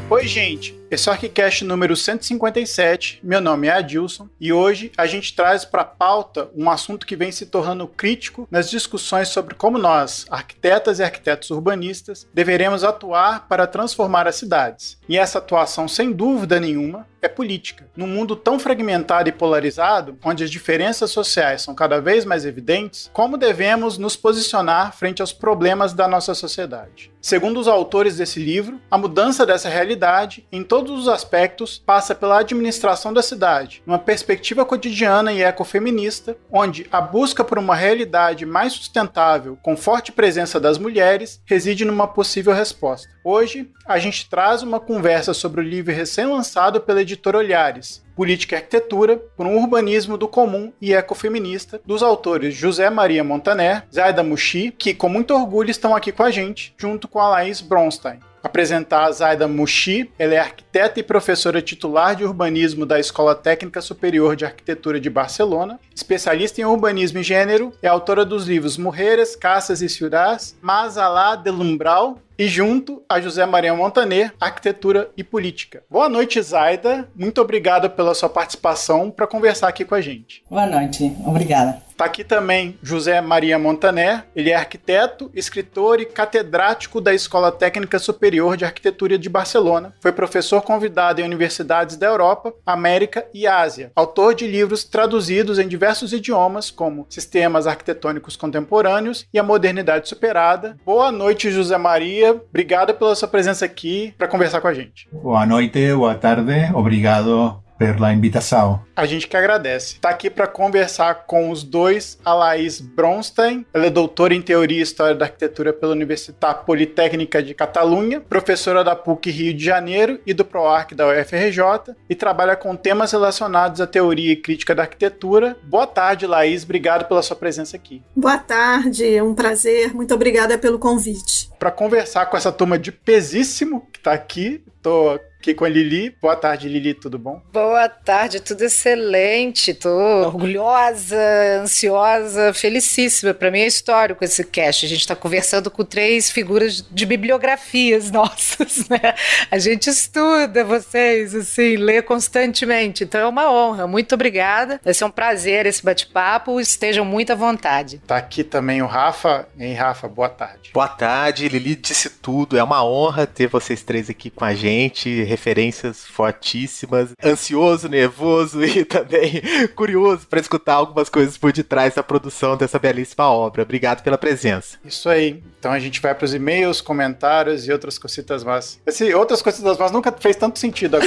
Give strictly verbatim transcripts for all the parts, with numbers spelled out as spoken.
Oi, gente! Esse é o ArchiCast número cento e cinquenta e sete, meu nome é Adilson e hoje a gente traz para a pauta um assunto que vem se tornando crítico nas discussões sobre como nós, arquitetas e arquitetos urbanistas, deveremos atuar para transformar as cidades. E essa atuação, sem dúvida nenhuma, é política. Num mundo tão fragmentado e polarizado, onde as diferenças sociais são cada vez mais evidentes, como devemos nos posicionar frente aos problemas da nossa sociedade? Segundo os autores desse livro, a mudança dessa realidade, em todos os aspectos, passa pela administração da cidade, numa perspectiva cotidiana e ecofeminista, onde a busca por uma realidade mais sustentável, com forte presença das mulheres, reside numa possível resposta. Hoje, a gente traz uma conversa sobre o livro recém-lançado pela editora Olhares, Política e Arquitetura por um Urbanismo do Comum e Ecofeminista, dos autores José Maria Montaner, Zaida Mouchi, que com muito orgulho estão aqui com a gente, junto com a Laís Bronstein. Apresentar a Zaida Mouchi, ela é arquiteta e professora titular de urbanismo da Escola Técnica Superior de Arquitetura de Barcelona, especialista em urbanismo e gênero, é autora dos livros Mujeres, Casas e Ciudades, Más allá del Umbral, e junto a José Maria Montaner, Arquitetura e Política. Boa noite, Zaida. Muito obrigado pela sua participação para conversar aqui com a gente. Boa noite. Obrigada. Está aqui também José Maria Montaner. Ele é arquiteto, escritor e catedrático da Escola Técnica Superior de Arquitetura de Barcelona. Foi professor convidado em universidades da Europa, América e Ásia. Autor de livros traduzidos em diversos idiomas, como Sistemas Arquitetônicos Contemporâneos e A Modernidade Superada. Boa noite, José Maria. Obrigado pela sua presença aqui para conversar com a gente. Boa noite, boa tarde. Obrigado pela invitação. A gente que agradece. Está aqui para conversar com os dois, a Laís Bronstein. Ela é doutora em Teoria e História da Arquitetura pela Universitat Politécnica de Catalunha, professora da P U C Rio de Janeiro e do PROARC da U F R J e trabalha com temas relacionados à teoria e crítica da arquitetura. Boa tarde, Laís. Obrigado pela sua presença aqui. Boa tarde, é um prazer. Muito obrigada pelo convite. Para conversar com essa turma de pesíssimo que está aqui, estou aqui com a Lili. Boa tarde, Lili, tudo bom? Boa tarde, tudo excelente. Tô orgulhosa, ansiosa, felicíssima. Para mim é histórico esse cast. A gente está conversando com três figuras de bibliografias nossas, né? A gente estuda vocês, assim, lê constantemente. Então é uma honra. Muito obrigada. Vai ser um prazer esse bate-papo. Estejam muito à vontade. Tá aqui também o Rafa. E aí, Rafa, boa tarde. Boa tarde, Lili disse tudo. É uma honra ter vocês três aqui com a gente. Referências fortíssimas, ansioso, nervoso e também curioso para escutar algumas coisas por detrás da produção dessa belíssima obra. Obrigado pela presença. Isso aí. Então a gente vai para os e-mails, comentários e outras cositas más. Esse outras cositas más nunca fez tanto sentido.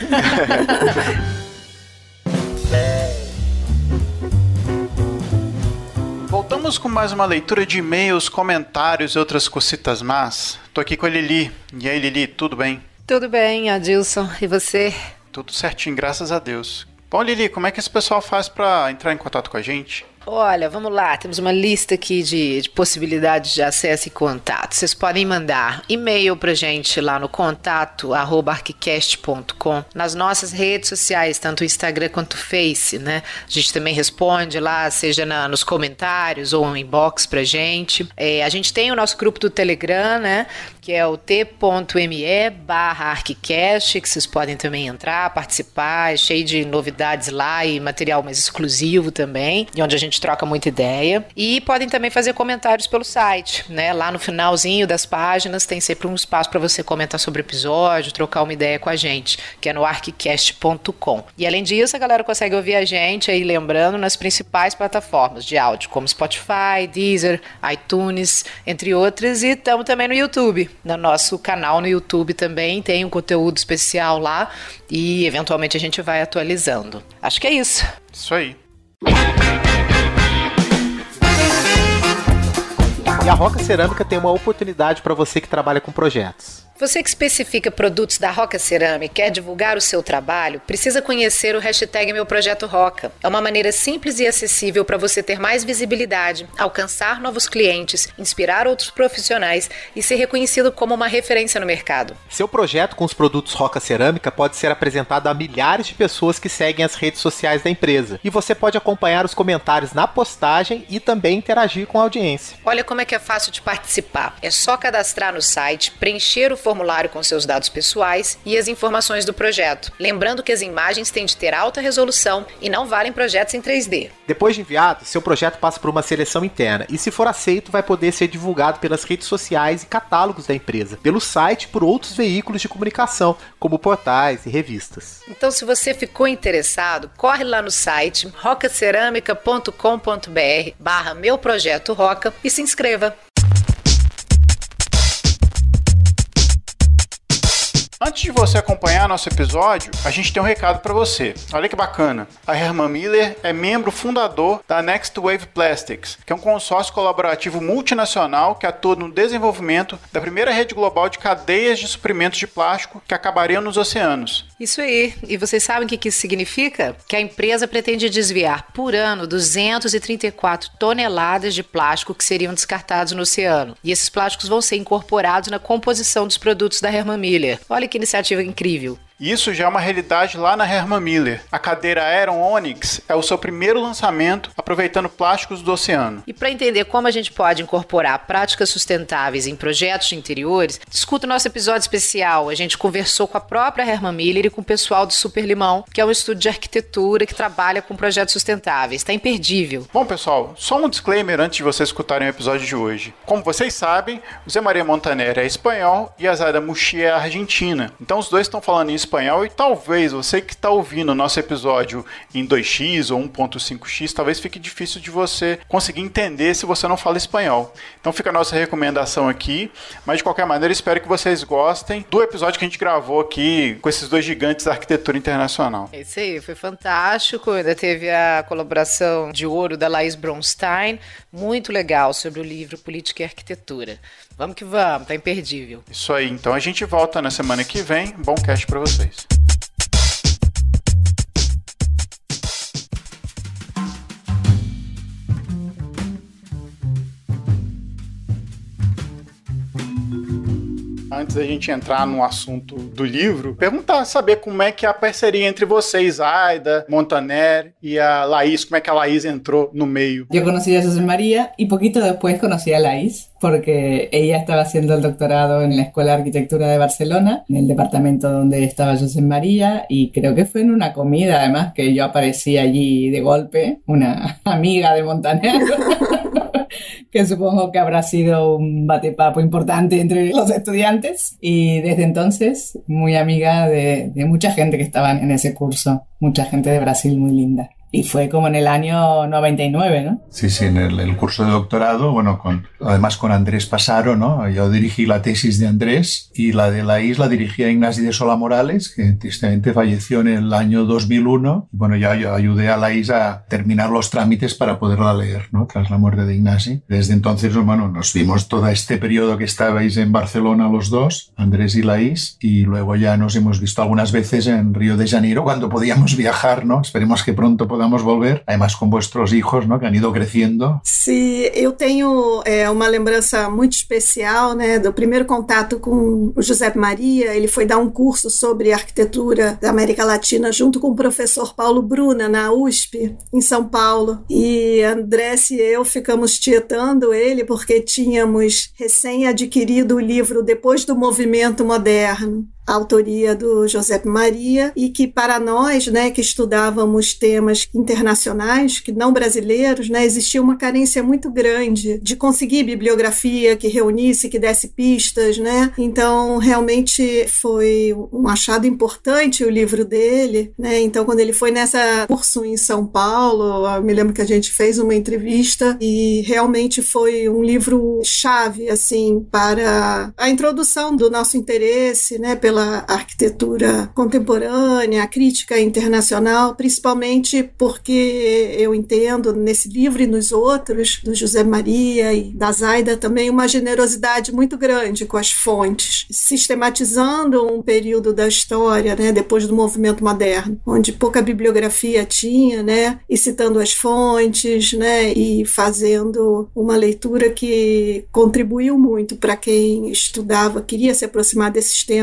Voltamos com mais uma leitura de e-mails, comentários e outras cositas más. Tô aqui com a Lili. E aí, Lili, tudo bem? Tudo bem, Adilson. E você? Tudo certinho, graças a Deus. Bom, Lili, como é que esse pessoal faz para entrar em contato com a gente? Olha, vamos lá, temos uma lista aqui de, de possibilidades de acesso e contato. Vocês podem mandar e-mail pra gente lá no contato arroba arquicast ponto com, nas nossas redes sociais, tanto o Instagram quanto o Face, né? A gente também responde lá, seja na, nos comentários ou um inbox pra gente. É, a gente tem o nosso grupo do Telegram, né? Que é o t.me barra arquicast, que vocês podem também entrar, participar, é cheio de novidades lá e material mais exclusivo também, e onde a gente troca muita ideia. E podem também fazer comentários pelo site, né? Lá no finalzinho das páginas tem sempre um espaço para você comentar sobre o episódio, trocar uma ideia com a gente, que é no arquicast ponto com. E além disso, a galera consegue ouvir a gente aí, lembrando, nas principais plataformas de áudio, como Spotify, Deezer, iTunes, entre outras, e estamos também no YouTube. No nosso canal no YouTube também tem um conteúdo especial lá e eventualmente a gente vai atualizando. Acho que é isso. Isso aí. E a Roca Cerâmica tem uma oportunidade para você que trabalha com projetos. Você que especifica produtos da Roca Cerâmica e quer divulgar o seu trabalho, precisa conhecer o hashtag Meu Projeto Roca. É uma maneira simples e acessível para você ter mais visibilidade, alcançar novos clientes, inspirar outros profissionais e ser reconhecido como uma referência no mercado. Seu projeto com os produtos Roca Cerâmica pode ser apresentado a milhares de pessoas que seguem as redes sociais da empresa. E você pode acompanhar os comentários na postagem e também interagir com a audiência. Olha como é que é fácil de participar. É só cadastrar no site, preencher o formulário com seus dados pessoais e as informações do projeto. Lembrando que as imagens têm de ter alta resolução e não valem projetos em três D. Depois de enviado, seu projeto passa por uma seleção interna e, se for aceito, vai poder ser divulgado pelas redes sociais e catálogos da empresa, pelo site e por outros veículos de comunicação, como portais e revistas. Então, se você ficou interessado, corre lá no site rocacerâmica ponto com ponto br barra meu projeto Roca e se inscreva. Antes de você acompanhar nosso episódio, a gente tem um recado para você. Olha que bacana. A Herman Miller é membro fundador da Next Wave Plastics, que é um consórcio colaborativo multinacional que atua no desenvolvimento da primeira rede global de cadeias de suprimentos de plástico que acabariam nos oceanos. Isso aí. E vocês sabem o que isso significa? Que a empresa pretende desviar por ano duzentas e trinta e quatro toneladas de plástico que seriam descartados no oceano. E esses plásticos vão ser incorporados na composição dos produtos da Herman Miller. Olha que iniciativa incrível. Isso já é uma realidade lá na Herman Miller. A cadeira Aeron Onyx é o seu primeiro lançamento aproveitando plásticos do oceano. E para entender como a gente pode incorporar práticas sustentáveis em projetos de interiores, escuta o nosso episódio especial. A gente conversou com a própria Herman Miller e com o pessoal do Super Limão, que é um estúdio de arquitetura que trabalha com projetos sustentáveis. Está imperdível. Bom, pessoal, só um disclaimer antes de vocês escutarem o episódio de hoje. Como vocês sabem, o Zé Maria Montaner é espanhol e a Zaida Muxi é argentina. Então os dois estão falando isso espanhol e talvez você que está ouvindo o nosso episódio em dois x ou um ponto cinco x, talvez fique difícil de você conseguir entender se você não fala espanhol. Então fica a nossa recomendação aqui, mas de qualquer maneira espero que vocês gostem do episódio que a gente gravou aqui com esses dois gigantes da arquitetura internacional. É isso aí, foi fantástico, ainda teve a colaboração de ouro da Laís Bronstein, muito legal, sobre o livro Política e Arquitetura. Vamos que vamos, tá imperdível. Isso aí, então a gente volta na semana que vem. Bom cast pra vocês. Antes da gente entrar no assunto do livro, perguntar, saber como é que é a parceria entre vocês, a Aida, Montaner y a Laís, como é que a Laís entró no meio. Yo conocí a José María y poquito después conocí a Laís, porque ella estaba haciendo el doctorado en la Escuela de Arquitectura de Barcelona, en el departamento donde estaba José María, y creo que fue en una comida, además, que yo aparecí allí de golpe, una amiga de Montaner, que supongo que habrá sido un batepapo importante entre los estudiantes, y desde entonces muy amiga de, de mucha gente que estaba en ese curso, mucha gente de Brasil muy linda. Y fue como en el año noventa y nueve, ¿no? Sí, sí, en el, el curso de doctorado, bueno, con, además con Andrés Pasaro, ¿no? Yo dirigí la tesis de Andrés y la de Laís la dirigía Ignasi de Sola Morales, que tristemente falleció en el año dos mil uno. Y bueno, yo, yo ayudé a Laís a terminar los trámites para poderla leer, ¿no? Tras la muerte de Ignasi. Desde entonces, bueno, nos vimos todo este periodo que estabais en Barcelona los dos, Andrés y Laís, y luego ya nos hemos visto algunas veces en Río de Janeiro cuando podíamos viajar, ¿no? Esperemos que pronto podamos volver, además com vuestros hijos, ¿no? Que han ido crescendo. Sim, eu tenho é, uma lembrança muito especial, né, do primeiro contato com o José Maria. Ele foi dar um curso sobre arquitetura da América Latina junto com o professor Paulo Bruna, na U S P, em São Paulo. E Andrés e eu ficamos tietando ele porque tínhamos recém adquirido o livro Depois do Movimento Moderno, a autoria do José Maria, e que para nós, né, que estudávamos temas internacionais, que não brasileiros, né, existia uma carência muito grande de conseguir bibliografia que reunisse, que desse pistas, né? Então, realmente foi um achado importante o livro dele, né? Então, quando ele foi nessa curso em São Paulo, eu me lembro que a gente fez uma entrevista e realmente foi um livro chave, assim, para a introdução do nosso interesse, né, pela arquitetura contemporânea, a crítica internacional, principalmente porque eu entendo nesse livro e nos outros, do José Maria e da Zaida também, uma generosidade muito grande com as fontes, sistematizando um período da história, né, depois do movimento moderno, onde pouca bibliografia tinha, né, e citando as fontes, né, e fazendo uma leitura que contribuiu muito para quem estudava, queria se aproximar desses temas que até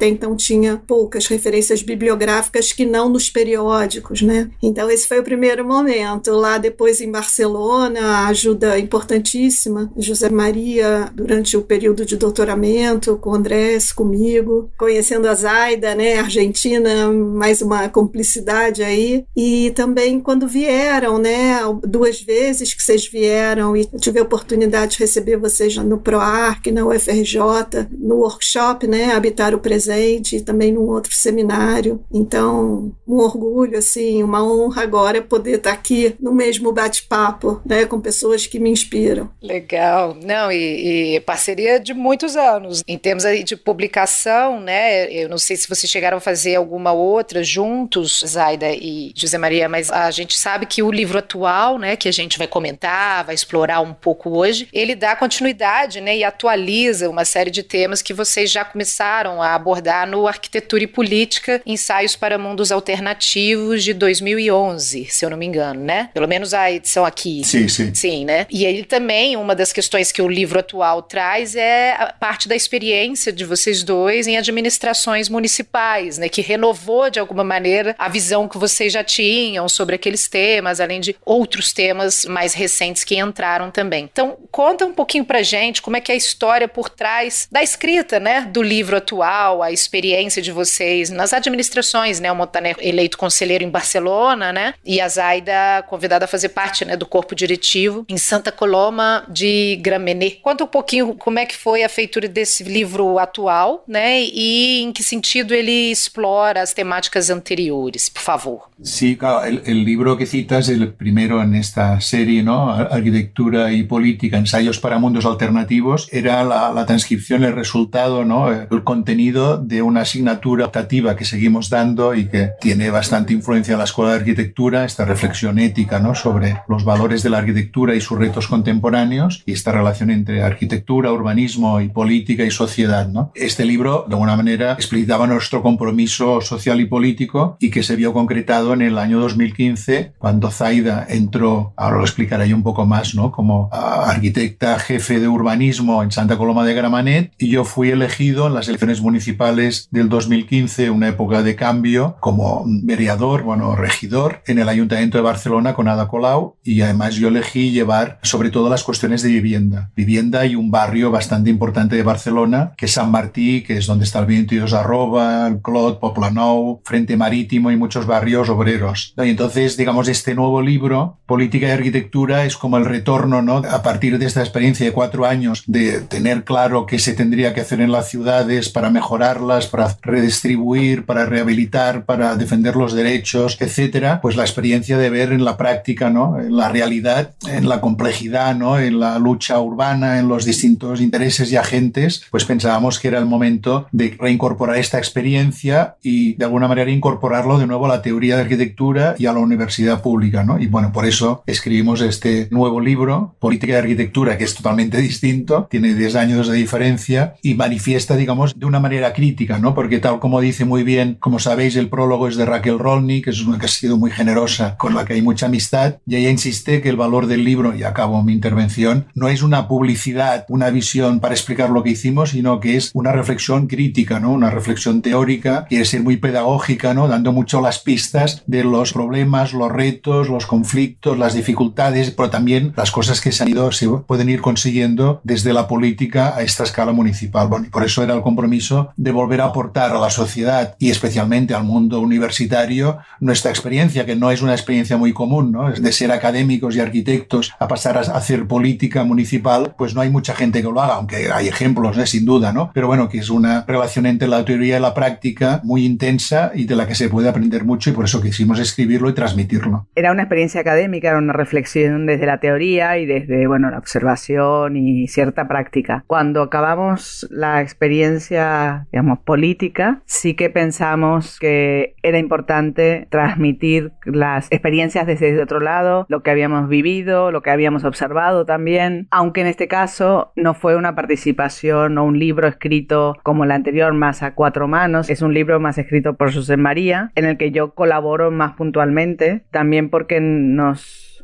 até então tinha poucas referências bibliográficas que não nos periódicos, né? Então esse foi o primeiro momento. Lá depois em Barcelona, a ajuda importantíssima, José Maria, durante o período de doutoramento, com o Andrés, comigo, conhecendo a Zaida, né, Argentina, mais uma cumplicidade aí, e também quando vieram, né, duas vezes que vocês vieram e eu tive a oportunidade de receber vocês no PROARC, na U F R J, no workshop, né, Habitar o Presente, e também num outro seminário. Então, um orgulho, assim, uma honra agora poder estar aqui no mesmo bate-papo, né, com pessoas que me inspiram. Legal. Não, e, e parceria de muitos anos. Em termos aí de publicação, né, eu não sei se vocês chegaram a fazer alguma outra juntos, Zaida e José Maria, mas a gente sabe que o livro atual, né, que a gente vai comentar, vai explorar um pouco hoje, ele dá continuidade, né, e atualiza uma série de temas que vocês já começaram a abordar no Arquitetura e Política, Ensaios para Mundos Alternativos de dois mil e onze, se eu não me engano, né? Pelo menos a edição aqui. Sim, sim. Sim, né? E ele também, uma das questões que o livro atual traz é a parte da experiência de vocês dois em administrações municipais, né? Que renovou, de alguma maneira, a visão que vocês já tinham sobre aqueles temas, além de outros temas mais recentes que entraram também. Então, conta um pouquinho pra gente como é que é a história por trás da escrita, né? Do livro atual, a experiência de vocês nas administrações, né? O Montaner eleito conselheiro em Barcelona, né? E a Zaida convidada a fazer parte, né, do corpo diretivo em Santa Coloma de Gramenet. Conta um pouquinho como é que foi a feitura desse livro atual, né? E em que sentido ele explora as temáticas anteriores, por favor. Sí, claro, el, el libro que citas, el primero en esta serie, ¿no? Arquitectura y Política, Ensayos para Mundos Alternativos, era la, la transcripción, el resultado, ¿no? El contenido de una asignatura optativa que seguimos dando y que tiene bastante influencia en la Escuela de Arquitectura, esta reflexión ética, ¿no? Sobre los valores de la arquitectura y sus retos contemporáneos y esta relación entre arquitectura, urbanismo y política y sociedad, ¿no? Este libro, de alguna manera, explicitaba nuestro compromiso social y político y que se vio concretado en el año dos mil quince, cuando Zaida entró, ahora lo explicaré yo un poco más, ¿no? Como uh, arquitecta jefe de urbanismo en Santa Coloma de Gramenet, y yo fui elegido en las elecciones municipales del dos mil quince, una época de cambio, como vereador, bueno, regidor, en el Ayuntamiento de Barcelona con Ada Colau, y además yo elegí llevar sobre todo las cuestiones de vivienda. Vivienda y un barrio bastante importante de Barcelona, que es Sant Martí, que es donde está el veintidós Arroba, el Clot, Poblenou, Frente Marítimo y muchos barrios obreros. Y entonces, digamos, este nuevo libro, Política y Arquitectura, es como el retorno, ¿no? A partir de esta experiencia de cuatro años de tener claro qué se tendría que hacer en las ciudades para mejorarlas, para redistribuir, para rehabilitar, para defender los derechos, etcétera, pues la experiencia de ver en la práctica, ¿no? En la realidad, en la complejidad, ¿no? En la lucha urbana, en los distintos intereses y agentes, pues pensábamos que era el momento de reincorporar esta experiencia y de alguna manera incorporarlo de nuevo a la teoría de arquitectura y a la universidad pública, ¿no? Y bueno, por eso escribimos este nuevo libro, Política de Arquitectura, que es totalmente distinto, tiene diez años de diferencia y manifiesta, digamos, de una manera crítica, ¿no? Porque tal como dice muy bien, como sabéis, el prólogo es de Raquel Rolny, que es una que ha sido muy generosa, con la que hay mucha amistad, y ella insiste que el valor del libro, y acabo mi intervención, no es una publicidad, una visión para explicar lo que hicimos, sino que es una reflexión crítica, ¿no? Una reflexión teórica, quiere ser muy pedagógica, ¿no? Dando mucho las pistas de los problemas, los retos, los conflictos, las dificultades, pero también las cosas que se han ido, se pueden ir consiguiendo desde la política a esta escala municipal. Bueno, y por eso era el compromiso de volver a aportar a la sociedad y especialmente al mundo universitario nuestra experiencia, que no es una experiencia muy común, ¿no? De ser académicos y arquitectos a pasar a hacer política municipal, pues no hay mucha gente que lo haga, aunque hay ejemplos, ¿eh? Sin duda, ¿no? Pero bueno, que es una relación entre la teoría y la práctica muy intensa y de la que se puede aprender mucho, y por eso quisimos escribirlo y transmitirlo. Era una experiencia académica, era una reflexión desde la teoría y desde, bueno, la observación y cierta práctica. Cuando acabamos la experiencia, digamos, política, sí que pensamos que era importante transmitir las experiencias desde otro lado, lo que habíamos vivido, lo que habíamos observado también, aunque en este caso no fue una participación o un libro escrito como el anterior, más a cuatro manos, es un libro más escrito por José María, en el que yo colaboro más puntualmente, también porque nos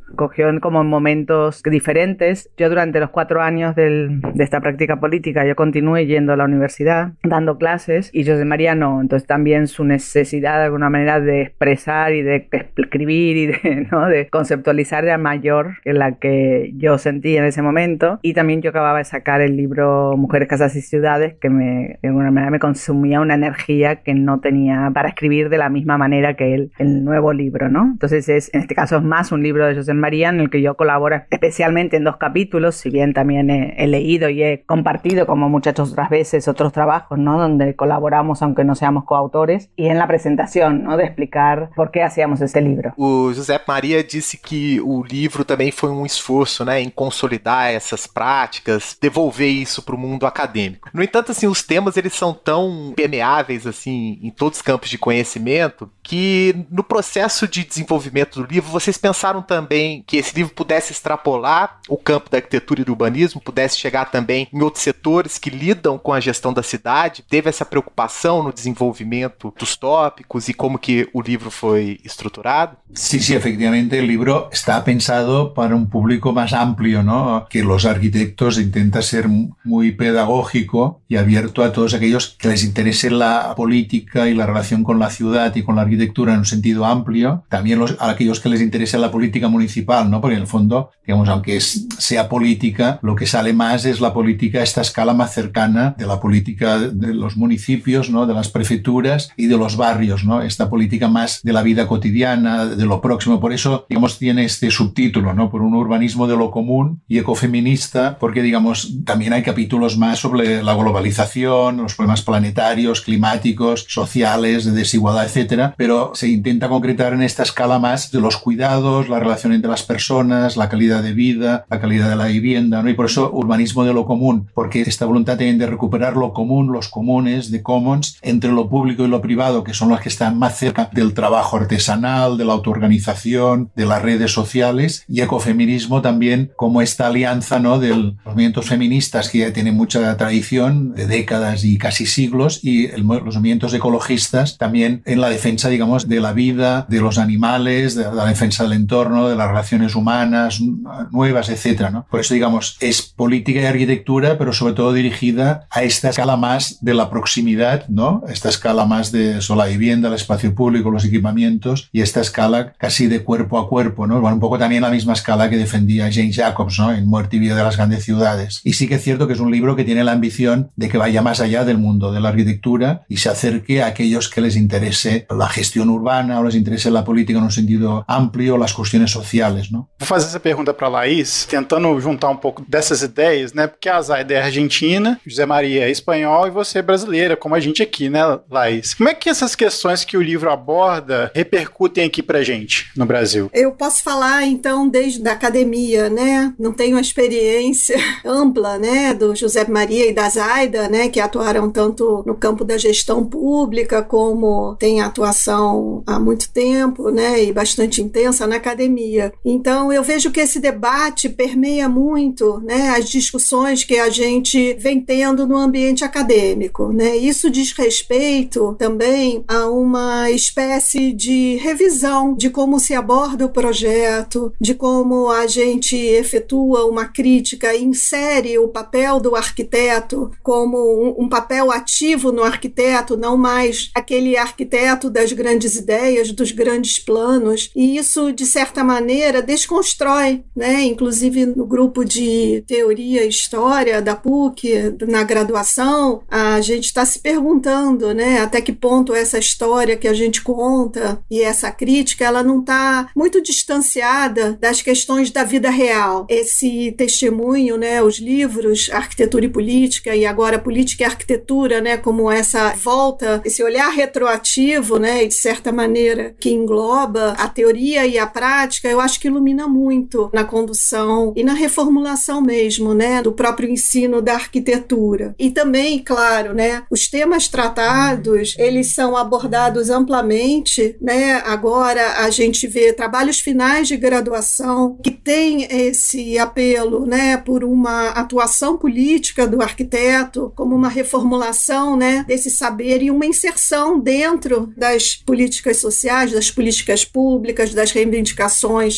cogió como en momentos diferentes. Yo durante los cuatro años del, de esta práctica política, yo continué yendo a la universidad, dando clases, y Josep María no. Entonces también su necesidad de alguna manera de expresar y de escribir y de, ¿no? de conceptualizar era mayor que la que yo sentí en ese momento. Y también yo acababa de sacar el libro Mujeres, Casas y Ciudades, que me, de alguna manera me consumía una energía que no tenía para escribir de la misma manera que él, el nuevo libro, ¿no? Entonces es, en este caso es más un libro de Josep María en el que yo colaboro especialmente en dos capítulos, si bien también he, he leído y he compartido como muchas otras veces otros trabajos, ¿no? Donde colaboramos aunque no seamos coautores, y en la presentación, ¿no? De explicar por qué hacíamos ese libro. O Josep Maria disse que o livro também foi um esforço, né, em consolidar essas práticas, devolver isso para o mundo acadêmico. No entanto, assim, os temas eles são tão permeáveis assim em todos os campos de conhecimento que no processo de desenvolvimento do livro vocês pensaram também que esse livro pudesse extrapolar o campo da arquitetura e do urbanismo, pudesse chegar também em outros setores que lidam com a gestão da cidade. Teve essa preocupação no desenvolvimento dos tópicos y cómo que el libro fue estructurado? Sí, sí, efectivamente el libro está pensado para un público más amplio, ¿no? Que los arquitectos intenta ser muy pedagógico y abierto a todos aquellos que les interese la política y la relación con la ciudad y con la arquitectura en un sentido amplio. También los, a aquellos que les interese la política municipal, ¿no? Porque en el fondo, digamos, aunque es, sea política, lo que sale más es la política a esta escala más cercana de la política de los municipios, ¿no? De las prefecturas y de los barrios, ¿no? Esta política más de la vida cotidiana, de lo próximo. Por eso, digamos, tiene este subtítulo, ¿no? Por un urbanismo de lo común y ecofeminista, porque, digamos, también hay capítulos más sobre la globalización, los problemas planetarios, climáticos, sociales, de desigualdad, etcétera, pero se intenta concretar en esta escala más de los cuidados, la relación entre las personas, la calidad de vida, la calidad de la vivienda, ¿no? Y por eso urbanismo de lo común, porque esta voluntad también de recuperar lo común, los comunes, de commons, entre lo público y lo privado, que son los que están más cerca del trabajo artesanal, de la autoorganización, de las redes sociales, y ecofeminismo también como esta alianza, ¿no? De los movimientos feministas que ya tienen mucha tradición, de décadas y casi siglos, y el, los movimientos ecologistas también en la defensa, digamos, de la vida, de los animales, de la defensa del entorno, de las relaciones humanas nuevas, etcétera, ¿no? Por eso, digamos, es política y arquitectura, pero sobre todo dirigida a esta escala más de la proximidad, ¿no? Esta escala más de eso, la vivienda, el espacio público, los equipamientos, y esta escala casi de cuerpo a cuerpo, ¿no? Bueno, un poco también la misma escala que defendía James Jacobs, ¿no? En Muerte y Vida de las Grandes Ciudades. Y sí que es cierto que es un libro que tiene la ambición de que vaya más allá del mundo de la arquitectura y se acerque a aquellos que les interese la gestión urbana o les interese la política en un sentido amplio, las cuestiones sociales, ¿no? Vou fazer essa pergunta para Laís, tentando juntar um pouco dessas ideias, né? Porque a Zaida é argentina, José Maria é espanhol e você é brasileira, como a gente aqui, né, Laís? Como é que essas questões que o livro aborda repercutem aqui pra gente no Brasil? Eu posso falar, então, desde a academia, né? Não tenho a experiência ampla, né, do José Maria e da Zaida, né, que atuaram tanto no campo da gestão pública como tem atuação há muito tempo, né, e bastante intensa na academia. Então, eu vejo que esse debate permeia muito, né, as discussões que a gente vem tendo no ambiente acadêmico, né? Isso diz respeito também a uma espécie de revisão de como se aborda o projeto, de como a gente efetua uma crítica e insere o papel do arquiteto como um, um papel ativo no arquiteto, não mais aquele arquiteto das grandes ideias, dos grandes planos, e isso, de certa maneira, desconstrói, né? Inclusive no grupo de teoria e história da P U C, na graduação, a gente está se perguntando, né, até que ponto essa história que a gente conta e essa crítica, ela não está muito distanciada das questões da vida real. Esse testemunho, né, os livros Arquitetura e Política, e agora Política e Arquitetura, né, como essa volta, esse olhar retroativo, né, e de certa maneira que engloba a teoria e a prática, eu acho que ilumina muito na condução e na reformulação mesmo, né, do próprio ensino da arquitetura. E também, claro, né, os temas tratados, eles são abordados amplamente, né, agora a gente vê trabalhos finais de graduação que tem esse apelo, né, por uma atuação política do arquiteto, como uma reformulação, né, desse saber e uma inserção dentro das políticas sociais, das políticas públicas, das reivindicações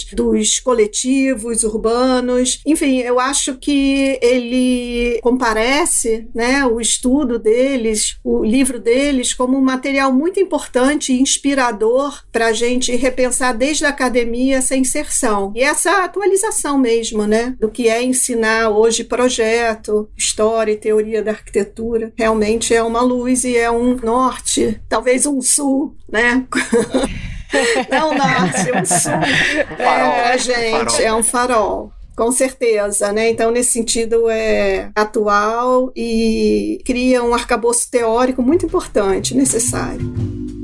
questões dos coletivos urbanos. Enfim, eu acho que ele comparece, né, o estudo deles, o livro deles, como um material muito importante e inspirador para a gente repensar desde a academia essa inserção. E essa atualização mesmo, né, do que é ensinar hoje projeto, história e teoria da arquitetura. Realmente é uma luz e é um norte, talvez um sul, né? Não um norte, um sul é, para a gente, é um farol. Com certeza, né? Então, nesse sentido, é atual e cria um arcabouço teórico muito importante, necessário.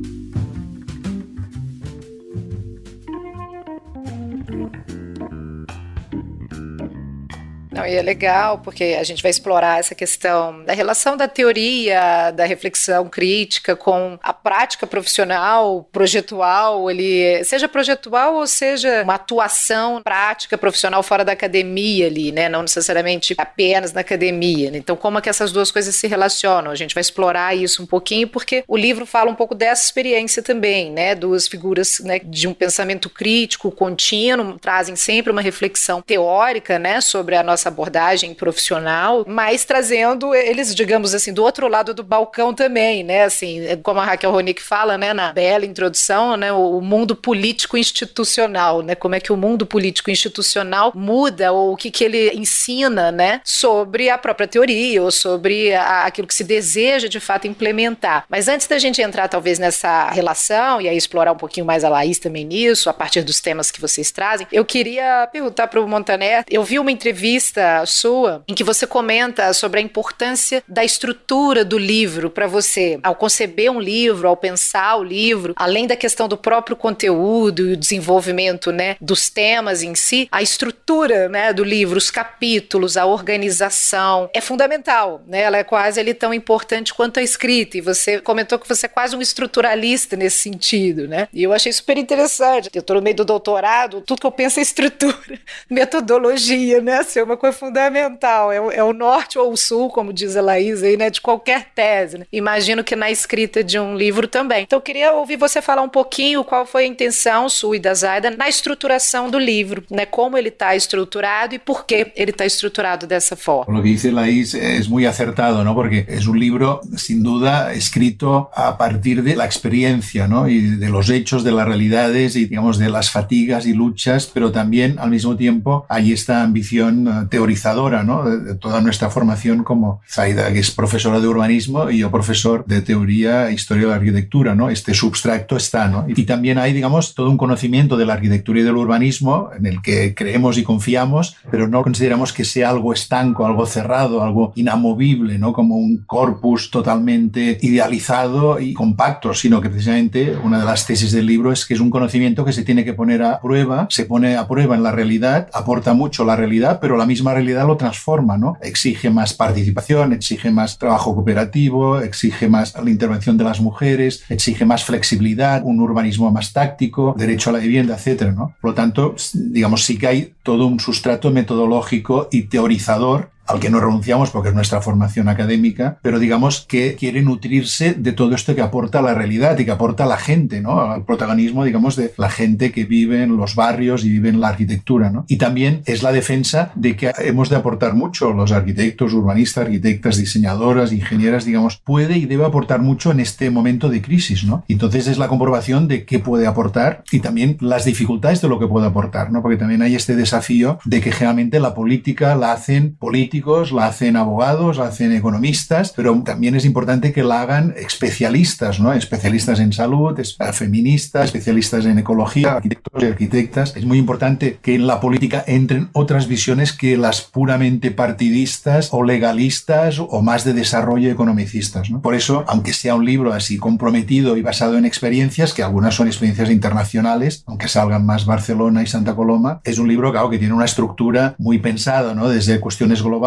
Não, e é legal porque a gente vai explorar essa questão da relação da teoria, da reflexão crítica com a prática profissional, projetual, ele, seja projetual ou seja uma atuação prática profissional fora da academia ali, né? Não necessariamente apenas na academia. Então, como é que essas duas coisas se relacionam? A gente vai explorar isso um pouquinho porque o livro fala um pouco dessa experiência também, né? Duas figuras, né, de um pensamento crítico contínuo, trazem sempre uma reflexão teórica, né, sobre a nossa abordagem profissional, mas trazendo eles, digamos assim, do outro lado do balcão também, né, assim, como a Raquel Ronick fala, né, na bela introdução, né, o mundo político institucional, né, como é que o mundo político institucional muda ou o que que ele ensina, né, sobre a própria teoria ou sobre a, aquilo que se deseja de fato implementar. Mas antes da gente entrar talvez nessa relação e aí explorar um pouquinho mais a Laís também nisso, a partir dos temas que vocês trazem, eu queria perguntar para o Montaner, eu vi uma entrevista sua em que você comenta sobre a importância da estrutura do livro para você, ao conceber um livro, ao pensar o livro, além da questão do próprio conteúdo e o desenvolvimento, né, dos temas em si, a estrutura, né, do livro, os capítulos, a organização é fundamental, né? Ela é quase ali tão importante quanto a escrita e você comentou que você é quase um estruturalista nesse sentido, né? E eu achei super interessante. Eu estou no meio do doutorado, tudo que eu penso é estrutura, metodologia, né? Assim, é uma coisa fundamental, é o, é o norte ou o sul, como diz a Laís aí, né, de qualquer tese, né? Imagino que na escrita de um livro também. Então eu queria ouvir você falar um pouquinho qual foi a intenção sua e da Zaida na estruturação do livro, né, como ele está estruturado e por que ele está estruturado dessa forma. Lo que dice Laís es muy acertado, ¿no? Porque es un libro, sin duda, escrito a partir de la experiencia, ¿no? Y de los hechos, de las realidades y, digamos, de las fatigas y luchas, pero también, al mismo tiempo, hay esta ambición teorizadora, ¿no? De, de toda nuestra formación como Zaida, que es profesora de urbanismo, y yo profesor de teoría e historia de la arquitectura, ¿no? Este substrato está, ¿no? Y, y también hay, digamos, todo un conocimiento de la arquitectura y del urbanismo en el que creemos y confiamos, pero no consideramos que sea algo estanco, algo cerrado, algo inamovible, ¿no? Como un corpus totalmente idealizado y compacto, sino que precisamente una de las tesis del libro es que es un conocimiento que se tiene que poner a prueba, se pone a prueba en la realidad, aporta mucho la realidad, pero la misma realidad lo transforma, ¿no? Exige más participación, exige más trabajo cooperativo, exige más la intervención de las mujeres, exige más flexibilidad, un urbanismo más táctico, derecho a la vivienda, etcétera, ¿no? Por lo tanto, digamos, sí que hay todo un sustrato metodológico y teorizador al que no renunciamos porque es nuestra formación académica, pero digamos que quiere nutrirse de todo esto que aporta la realidad y que aporta la gente, ¿no? Al protagonismo, digamos, de la gente que vive en los barrios y vive en la arquitectura, ¿no? Y también es la defensa de que hemos de aportar mucho, los arquitectos, urbanistas, arquitectas, diseñadoras, ingenieras, digamos, puede y debe aportar mucho en este momento de crisis, ¿no? Entonces es la comprobación de qué puede aportar y también las dificultades de lo que puede aportar, ¿no? Porque también hay este desafío de que generalmente la política la hacen políticos, la hacen abogados, la hacen economistas, pero también es importante que la hagan especialistas, ¿no? Especialistas en salud, feministas, especialistas en ecología, arquitectos y arquitectas. Es muy importante que en la política entren otras visiones que las puramente partidistas o legalistas o más de desarrollo economicistas, ¿no? Por eso, aunque sea un libro así comprometido y basado en experiencias, que algunas son experiencias internacionales, aunque salgan más Barcelona y Santa Coloma, es un libro, claro, que tiene una estructura muy pensada, ¿no? Desde cuestiones globales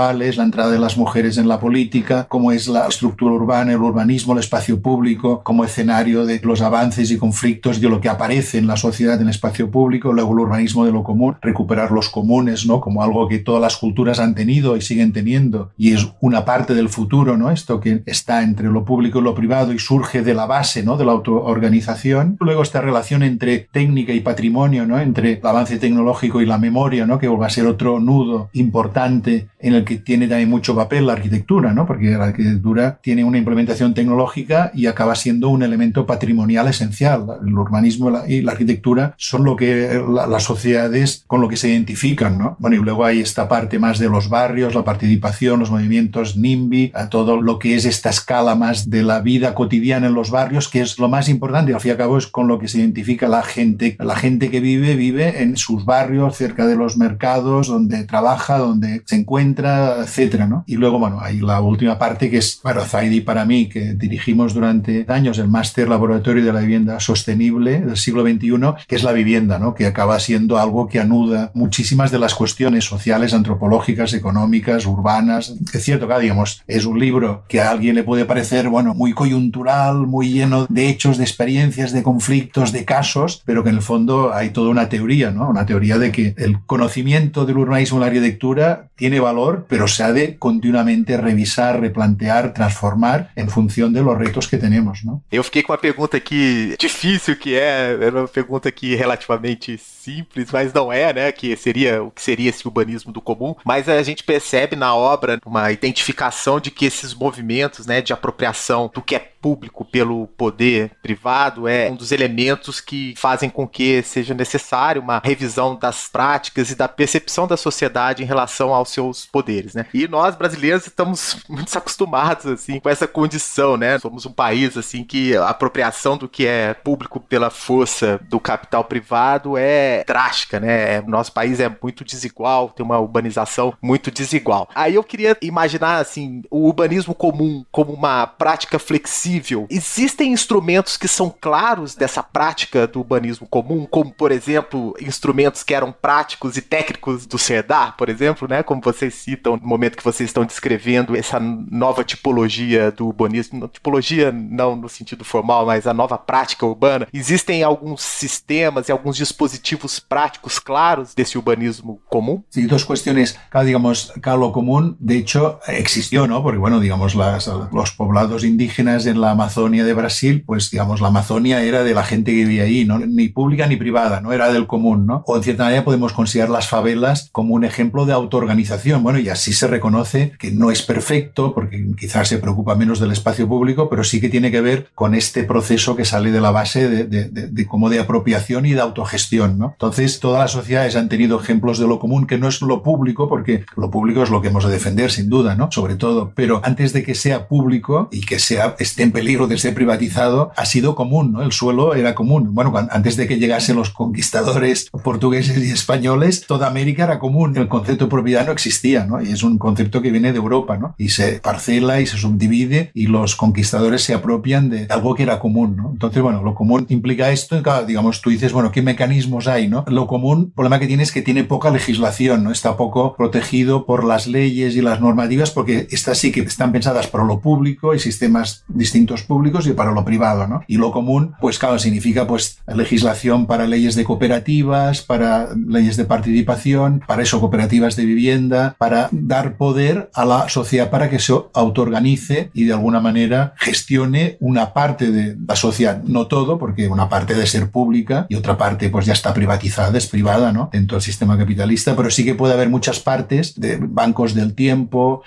globales, la entrada de las mujeres en la política, cómo es la estructura urbana, el urbanismo, el espacio público, como escenario de los avances y conflictos de lo que aparece en la sociedad en el espacio público, luego el urbanismo de lo común, recuperar los comunes, ¿no? Como algo que todas las culturas han tenido y siguen teniendo, y es una parte del futuro, ¿no? Esto que está entre lo público y lo privado y surge de la base, ¿no? De la autoorganización. Luego esta relación entre técnica y patrimonio, ¿no? Entre el avance tecnológico y la memoria, ¿no? Que va a ser otro nudo importante en el que tiene también mucho papel la arquitectura, ¿no? Porque la arquitectura tiene una implementación tecnológica y acaba siendo un elemento patrimonial esencial. El urbanismo y la arquitectura son lo que la, las sociedades con lo que se identifican, ¿no? Bueno, y luego hay esta parte más de los barrios, la participación, los movimientos NIMBY, a todo lo que es esta escala más de la vida cotidiana en los barrios, que es lo más importante, al fin y al cabo es con lo que se identifica la gente. La gente que vive, vive en sus barrios, cerca de los mercados, donde trabaja, donde se encuentra, etcétera, ¿no? Y luego, bueno, hay la última parte que es para Zaidi, para mí, que dirigimos durante años el Máster Laboratorio de la Vivienda Sostenible del siglo veintiuno, que es la vivienda, ¿no? Que acaba siendo algo que anuda muchísimas de las cuestiones sociales, antropológicas, económicas, urbanas. Es cierto que, digamos, es un libro que a alguien le puede parecer, bueno, muy coyuntural, muy lleno de hechos, de experiencias, de conflictos, de casos, pero que en el fondo hay toda una teoría, ¿no? Una teoría de que el conocimiento del urbanismo y la arquitectura tiene valor, pero se ha de continuamente revisar, replantear, transformar en función de los retos que tenemos, ¿no? Eu fiquei com uma pergunta aqui difícil, que é, é uma pergunta aqui relativamente simples, mas não é, né? Que seria o que seria esse urbanismo do comum, mas a gente percebe na obra uma identificação de que esses movimentos, né, de apropriação do que é público pelo poder privado é um dos elementos que fazem com que seja necessário uma revisão das práticas e da percepção da sociedade em relação aos seus poderes, né? E nós brasileiros estamos muito acostumados assim com essa condição, né? Somos um país assim que a apropriação do que é público pela força do capital privado é drástica, né? Nosso país é muito desigual, tem uma urbanização muito desigual. Aí eu queria imaginar assim o urbanismo comum como uma prática flexível. Existem instrumentos que são claros dessa prática do urbanismo comum, como, por exemplo, instrumentos que eram práticos e técnicos do Cerdá, por exemplo, né? Como vocês citam no momento que vocês estão descrevendo essa nova tipologia do urbanismo, tipologia não no sentido formal, mas a nova prática urbana. Existem alguns sistemas e alguns dispositivos práticos claros desse urbanismo común? Sí, dos cuestiones. Claro, digamos, claro, lo común, de hecho, existió, ¿no? Porque, bueno, digamos, las, los poblados indígenas en la Amazonia de Brasil, pues, digamos, la Amazonia era de la gente que vivía ahí, ¿no? Ni pública ni privada, ¿no? Era del común, ¿no? O, en cierta manera, podemos considerar las favelas como un ejemplo de autoorganización. Bueno, y así se reconoce que no es perfecto, porque quizás se preocupa menos del espacio público, pero sí que tiene que ver con este proceso que sale de la base de, de, de, de como de apropiación y de autogestión, ¿no? Entonces, todas las sociedades han tenido ejemplos de lo común, que no es lo público, porque lo público es lo que hemos de defender, sin duda, ¿no? Sobre todo. Pero antes de que sea público y que sea, esté en peligro de ser privatizado, ha sido común, ¿no? El suelo era común. Bueno, cuando, antes de que llegasen los conquistadores portugueses y españoles, toda América era común. El concepto de propiedad no existía, ¿no? Y es un concepto que viene de Europa, ¿no? Y se parcela y se subdivide y los conquistadores se apropian de algo que era común, ¿no? Entonces, bueno, lo común implica esto y, claro, digamos, tú dices, bueno, ¿qué mecanismos hay, no? Lo común, el problema que tiene es que tiene poca legislación, ¿no? Está poco protegido por las leyes y las normativas porque estas sí que están pensadas para lo público y sistemas distintos públicos y para lo privado, ¿no? Y lo común, pues claro, significa pues legislación para leyes de cooperativas, para leyes de participación, para eso cooperativas de vivienda, para dar poder a la sociedad para que se autoorganice y de alguna manera gestione una parte de la sociedad, no todo, porque una parte debe ser pública y otra parte pues ya está privatizada, es privada, ¿no? Dentro del sistema capitalista, pero sí que puede haber muchas partes de bancos del tiempo,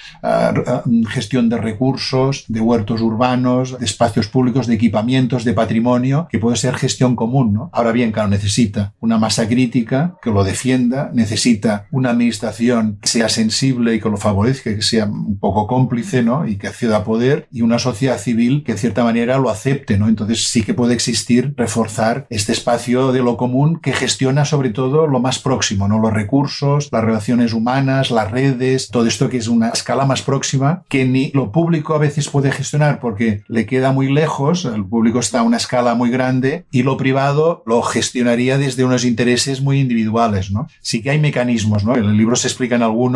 uh, gestión de recursos, de huertos urbanos, de espacios públicos, de equipamientos, de patrimonio, que puede ser gestión común, ¿no? Ahora bien, claro, necesita una masa crítica que lo defienda, necesita una administración que sea sensible y que lo favorezca, que sea un poco cómplice, ¿no? Y que acceda a poder, y una sociedad civil que en cierta manera lo acepte, ¿no? Entonces sí que puede existir, reforzar este espacio de lo común que gestiona sobre todo lo más próximo, ¿no? Los recursos, las relaciones humanas, las redes, todo esto que es una escala más próxima que ni lo público a veces puede gestionar porque le queda muy lejos, el público está a una escala muy grande y lo privado lo gestionaría desde unos intereses muy individuales, ¿no? Sí que hay mecanismos, ¿no? En el libro se explican algunos, pero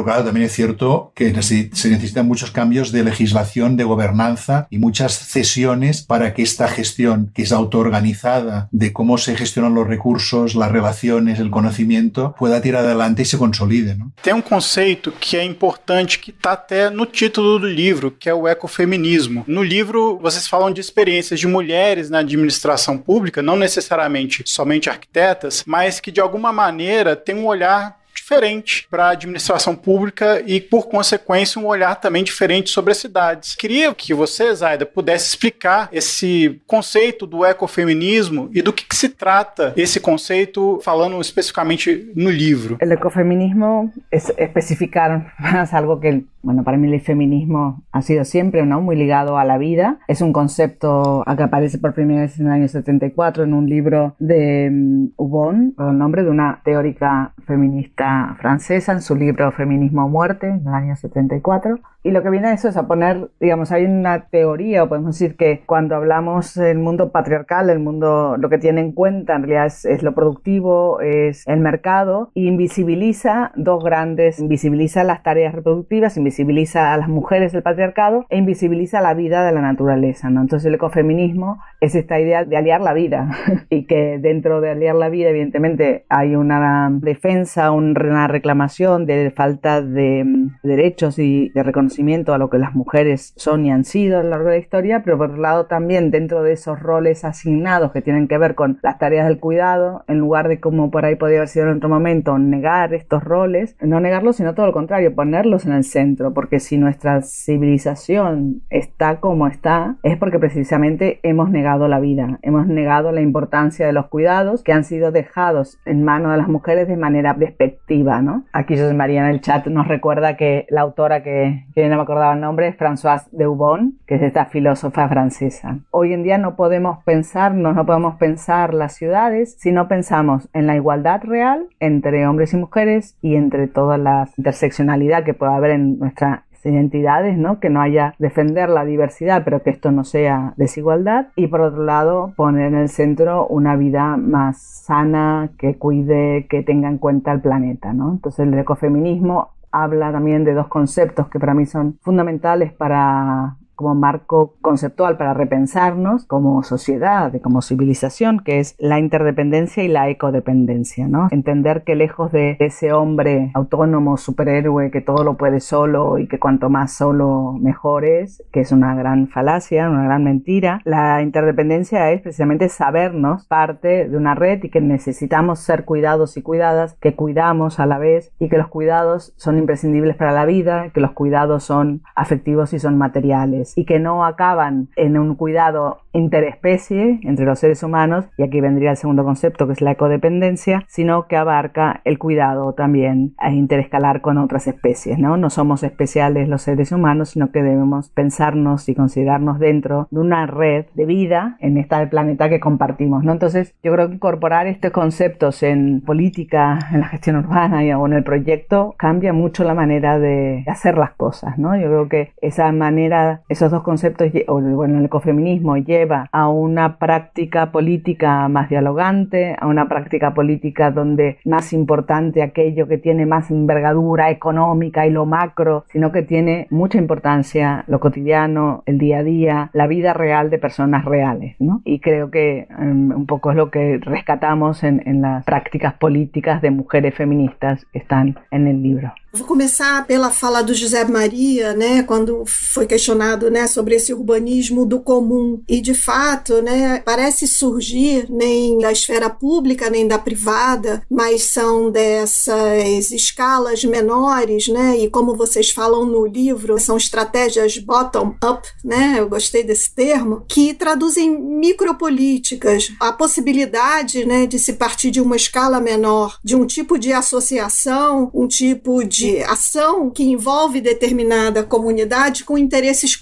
claro, también es cierto que se necesitan muchos cambios de legislación, de gobernanza y muchas cesiones para que esta gestión, que es autoorganizada, de cómo se gestionan los recursos, las relaciones, el conocimiento, pueda tirar adelante y se consolide, ¿no? Tem um conceito que é importante, que está até no título do livro, que é o ecofeminismo. No livro, vocês falam de experiências de mulheres na administração pública, não necessariamente somente arquitetas, mas que de alguma maneira tem um olhar diferente para a administração pública e, por consequência, um olhar também diferente sobre as cidades. Queria que você, Zaida, pudesse explicar esse conceito do ecofeminismo e do que, que se trata esse conceito, falando especificamente no livro. El ecofeminismo es especificar más algo que, bueno, para mí el feminismo ha sido siempre, ¿no?, muy ligado a la vida. Es un concepto que aparece por primera vez en el año setenta y cuatro en un libro de um, Ubon, con el nombre de una teórica feminista francesa, en su libro Feminismo o Muerte, en el año setenta y cuatro. Y lo que viene a eso es a poner, digamos, hay una teoría, o podemos decir que cuando hablamos del mundo patriarcal, el mundo, lo que tiene en cuenta en realidad es, es lo productivo, es el mercado, y invisibiliza dos grandes, invisibiliza las tareas reproductivas, invisibiliza a las mujeres del patriarcado e invisibiliza la vida de la naturaleza, ¿no? Entonces el ecofeminismo es esta idea de aliar la vida y que dentro de aliar la vida, evidentemente, hay una defensa, una reclamación de falta de derechos y de reconocimiento a lo que las mujeres son y han sido a lo largo de la historia, pero por otro lado también dentro de esos roles asignados que tienen que ver con las tareas del cuidado, en lugar de como por ahí podría haber sido en otro momento negar estos roles, no negarlos sino todo lo contrario, ponerlos en el centro, porque si nuestra civilización está como está es porque precisamente hemos negado la vida, hemos negado la importancia de los cuidados que han sido dejados en manos de las mujeres de manera despectiva, ¿no? Aquí José María en el chat nos recuerda que la autora que, que no me acordaba el nombre, es Françoise de Ubon, que es esta filósofa francesa. Hoy en día no podemos pensarnos, no podemos pensar las ciudades si no pensamos en la igualdad real entre hombres y mujeres y entre toda la interseccionalidad que pueda haber en nuestra identidades, ¿no? Que no haya defender la diversidad, pero que esto no sea desigualdad, y por otro lado poner en el centro una vida más sana, que cuide, que tenga en cuenta el planeta, ¿no? Entonces el ecofeminismo habla también de dos conceptos que para mí son fundamentales para como marco conceptual para repensarnos como sociedad, como civilización, que es la interdependencia y la ecodependencia, ¿no? Entender que lejos de ese hombre autónomo, superhéroe, que todo lo puede solo y que cuanto más solo mejor es, que es una gran falacia, una gran mentira, la interdependencia es precisamente sabernos parte de una red y que necesitamos ser cuidados y cuidadas, que cuidamos a la vez y que los cuidados son imprescindibles para la vida, que los cuidados son afectivos y son materiales, y que no acaban en un cuidado interespecie entre los seres humanos, y aquí vendría el segundo concepto que es la ecodependencia, sino que abarca el cuidado también a interescalar con otras especies, ¿no? No somos especiales los seres humanos, sino que debemos pensarnos y considerarnos dentro de una red de vida en este planeta que compartimos, ¿no? Entonces yo creo que incorporar estos conceptos en política, en la gestión urbana y o en el proyecto cambia mucho la manera de hacer las cosas, ¿no? Yo creo que esa manera, esos dos conceptos, o bueno, el ecofeminismo lleva a una práctica política más dialogante, a una práctica política donde más importante aquello que tiene más envergadura económica y lo macro, sino que tiene mucha importancia lo cotidiano, el día a día, la vida real de personas reales, ¿no? Y creo que um, un poco es lo que rescatamos en, en las prácticas políticas de mujeres feministas que están en el libro. Vou começar pela fala do José Maria, né, quando foi questionado, né, sobre esse urbanismo do comum. E, de fato, né, parece surgir nem da esfera pública nem da privada, mas são dessas escalas menores, né, e como vocês falam no livro, são estratégias bottom-up, né, eu gostei desse termo, que traduzem micropolíticas. A possibilidade, né, de se partir de uma escala menor, de um tipo de associação, um tipo de de ação que envolve determinada comunidade com interesses comuns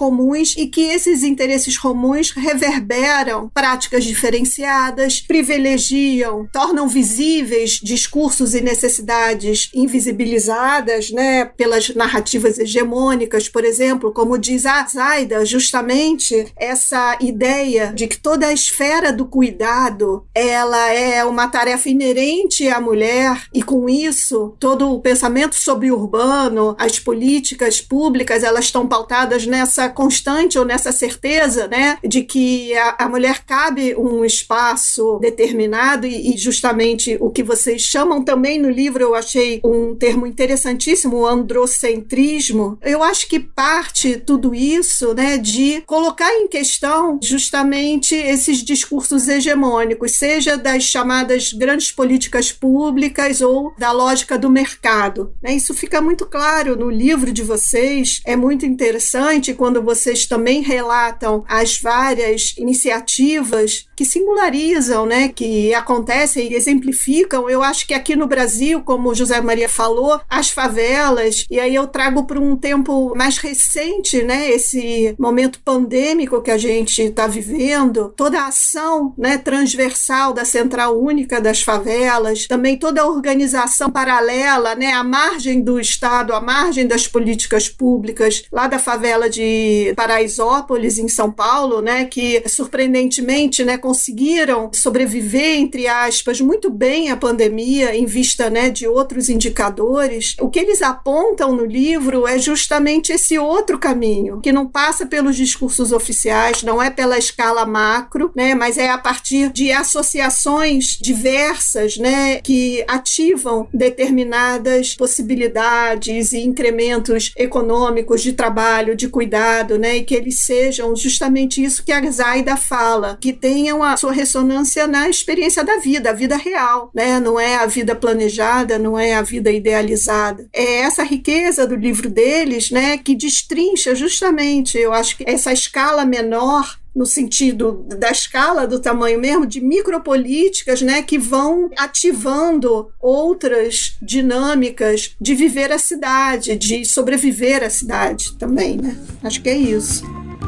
comuns e que esses interesses comuns reverberam práticas diferenciadas, privilegiam, tornam visíveis discursos e necessidades invisibilizadas, né, pelas narrativas hegemônicas, por exemplo, como diz a Zaida, justamente essa ideia de que toda a esfera do cuidado ela é uma tarefa inerente à mulher e com isso todo o pensamento sobre o urbano, as políticas públicas, elas estão pautadas nessa constante ou nessa certeza, né, de que a, a mulher cabe um espaço determinado e, e justamente o que vocês chamam também no livro, eu achei um termo interessantíssimo, o androcentrismo. Eu acho que parte tudo isso, né, de colocar em questão justamente esses discursos hegemônicos, seja das chamadas grandes políticas públicas ou da lógica do mercado. Né? Isso fica muito claro no livro de vocês, é muito interessante quando vocês também relatam as várias iniciativas que singularizam, né, que acontecem e exemplificam. Eu acho que aqui no Brasil, como o José Maria falou, as favelas, e aí eu trago para um tempo mais recente, né, esse momento pandêmico que a gente está vivendo, toda a ação, né, transversal da Central Única das Favelas, também toda a organização paralela, né, à margem do Estado, à margem das políticas públicas, lá da favela de Paraisópolis, em São Paulo, né, que surpreendentemente, né, conseguiram sobreviver, entre aspas, muito bem à pandemia, em vista, né, de outros indicadores. O que eles apontam no livro é justamente esse outro caminho, que não passa pelos discursos oficiais, não é pela escala macro, né, mas é a partir de associações diversas, né, que ativam determinadas possibilidades e incrementos econômicos de trabalho, de cuidado, né, e que eles sejam justamente isso que a Zaida fala, que tenham a sua ressonância na experiência da vida, a vida real, né, não é a vida planejada, não é a vida idealizada. É essa riqueza do livro deles, né, que destrincha justamente, eu acho que essa escala menor, no sentido da escala do tamanho mesmo, de micropolíticas, né, que vão ativando outras dinâmicas de viver a cidade, de sobreviver à cidade também, né? Acho que é isso.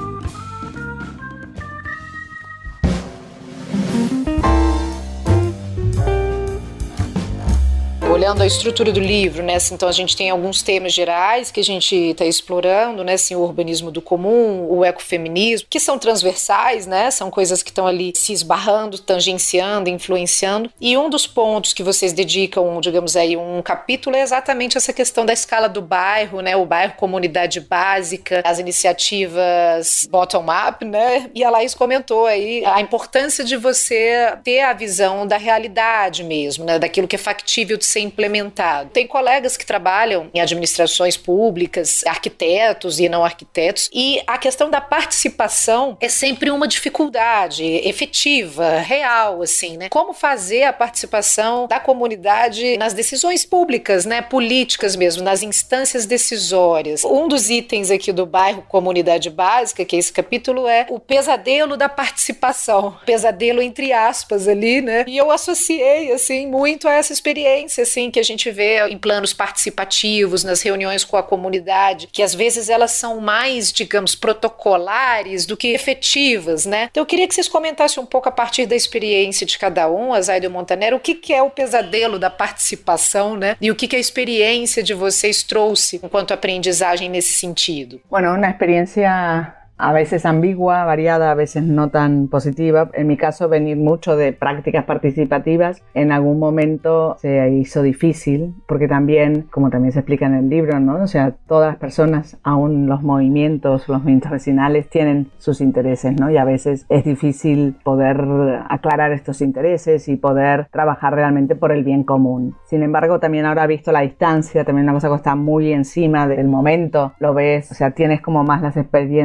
Olhando a estrutura do livro, né, então a gente tem alguns temas gerais que a gente está explorando, né, assim, o urbanismo do comum, o ecofeminismo, que são transversais, né, são coisas que estão ali se esbarrando, tangenciando, influenciando, e um dos pontos que vocês dedicam, digamos aí, um capítulo é exatamente essa questão da escala do bairro, né, o bairro comunidade básica, as iniciativas bottom-up, né, e a Laís comentou aí a importância de você ter a visão da realidade mesmo, né, daquilo que é factível de ser implementado. Tem colegas que trabalham em administrações públicas, arquitetos e não arquitetos, e a questão da participação é sempre uma dificuldade efetiva, real, assim, né? Como fazer a participação da comunidade nas decisões públicas, né? Políticas mesmo, nas instâncias decisórias. Um dos itens aqui do bairro Comunidade Básica, que é esse capítulo, é o pesadelo da participação. Pesadelo entre aspas ali, né? E eu associei, assim, muito a essa experiência, assim, que a gente vê em planos participativos, nas reuniões com a comunidade, que às vezes elas são mais, digamos, protocolares do que efetivas, né? Então eu queria que vocês comentassem um pouco a partir da experiência de cada um, a Zaida e o Montaner, o que, que é o pesadelo da participação, né? E o que, que a experiência de vocês trouxe enquanto aprendizagem nesse sentido? Bueno, una experiencia a veces ambigua, variada, a veces no tan positiva. En mi caso, venir mucho de prácticas participativas, en algún momento se hizo difícil, porque también, como también se explica en el libro, ¿no? O sea, todas las personas, aún los movimientos, los movimientos vecinales, tienen sus intereses, ¿no? Y a veces es difícil poder aclarar estos intereses y poder trabajar realmente por el bien común. Sin embargo, también ahora visto la distancia, también una cosa que está muy encima del momento, lo ves, o sea, tienes como más las experiencias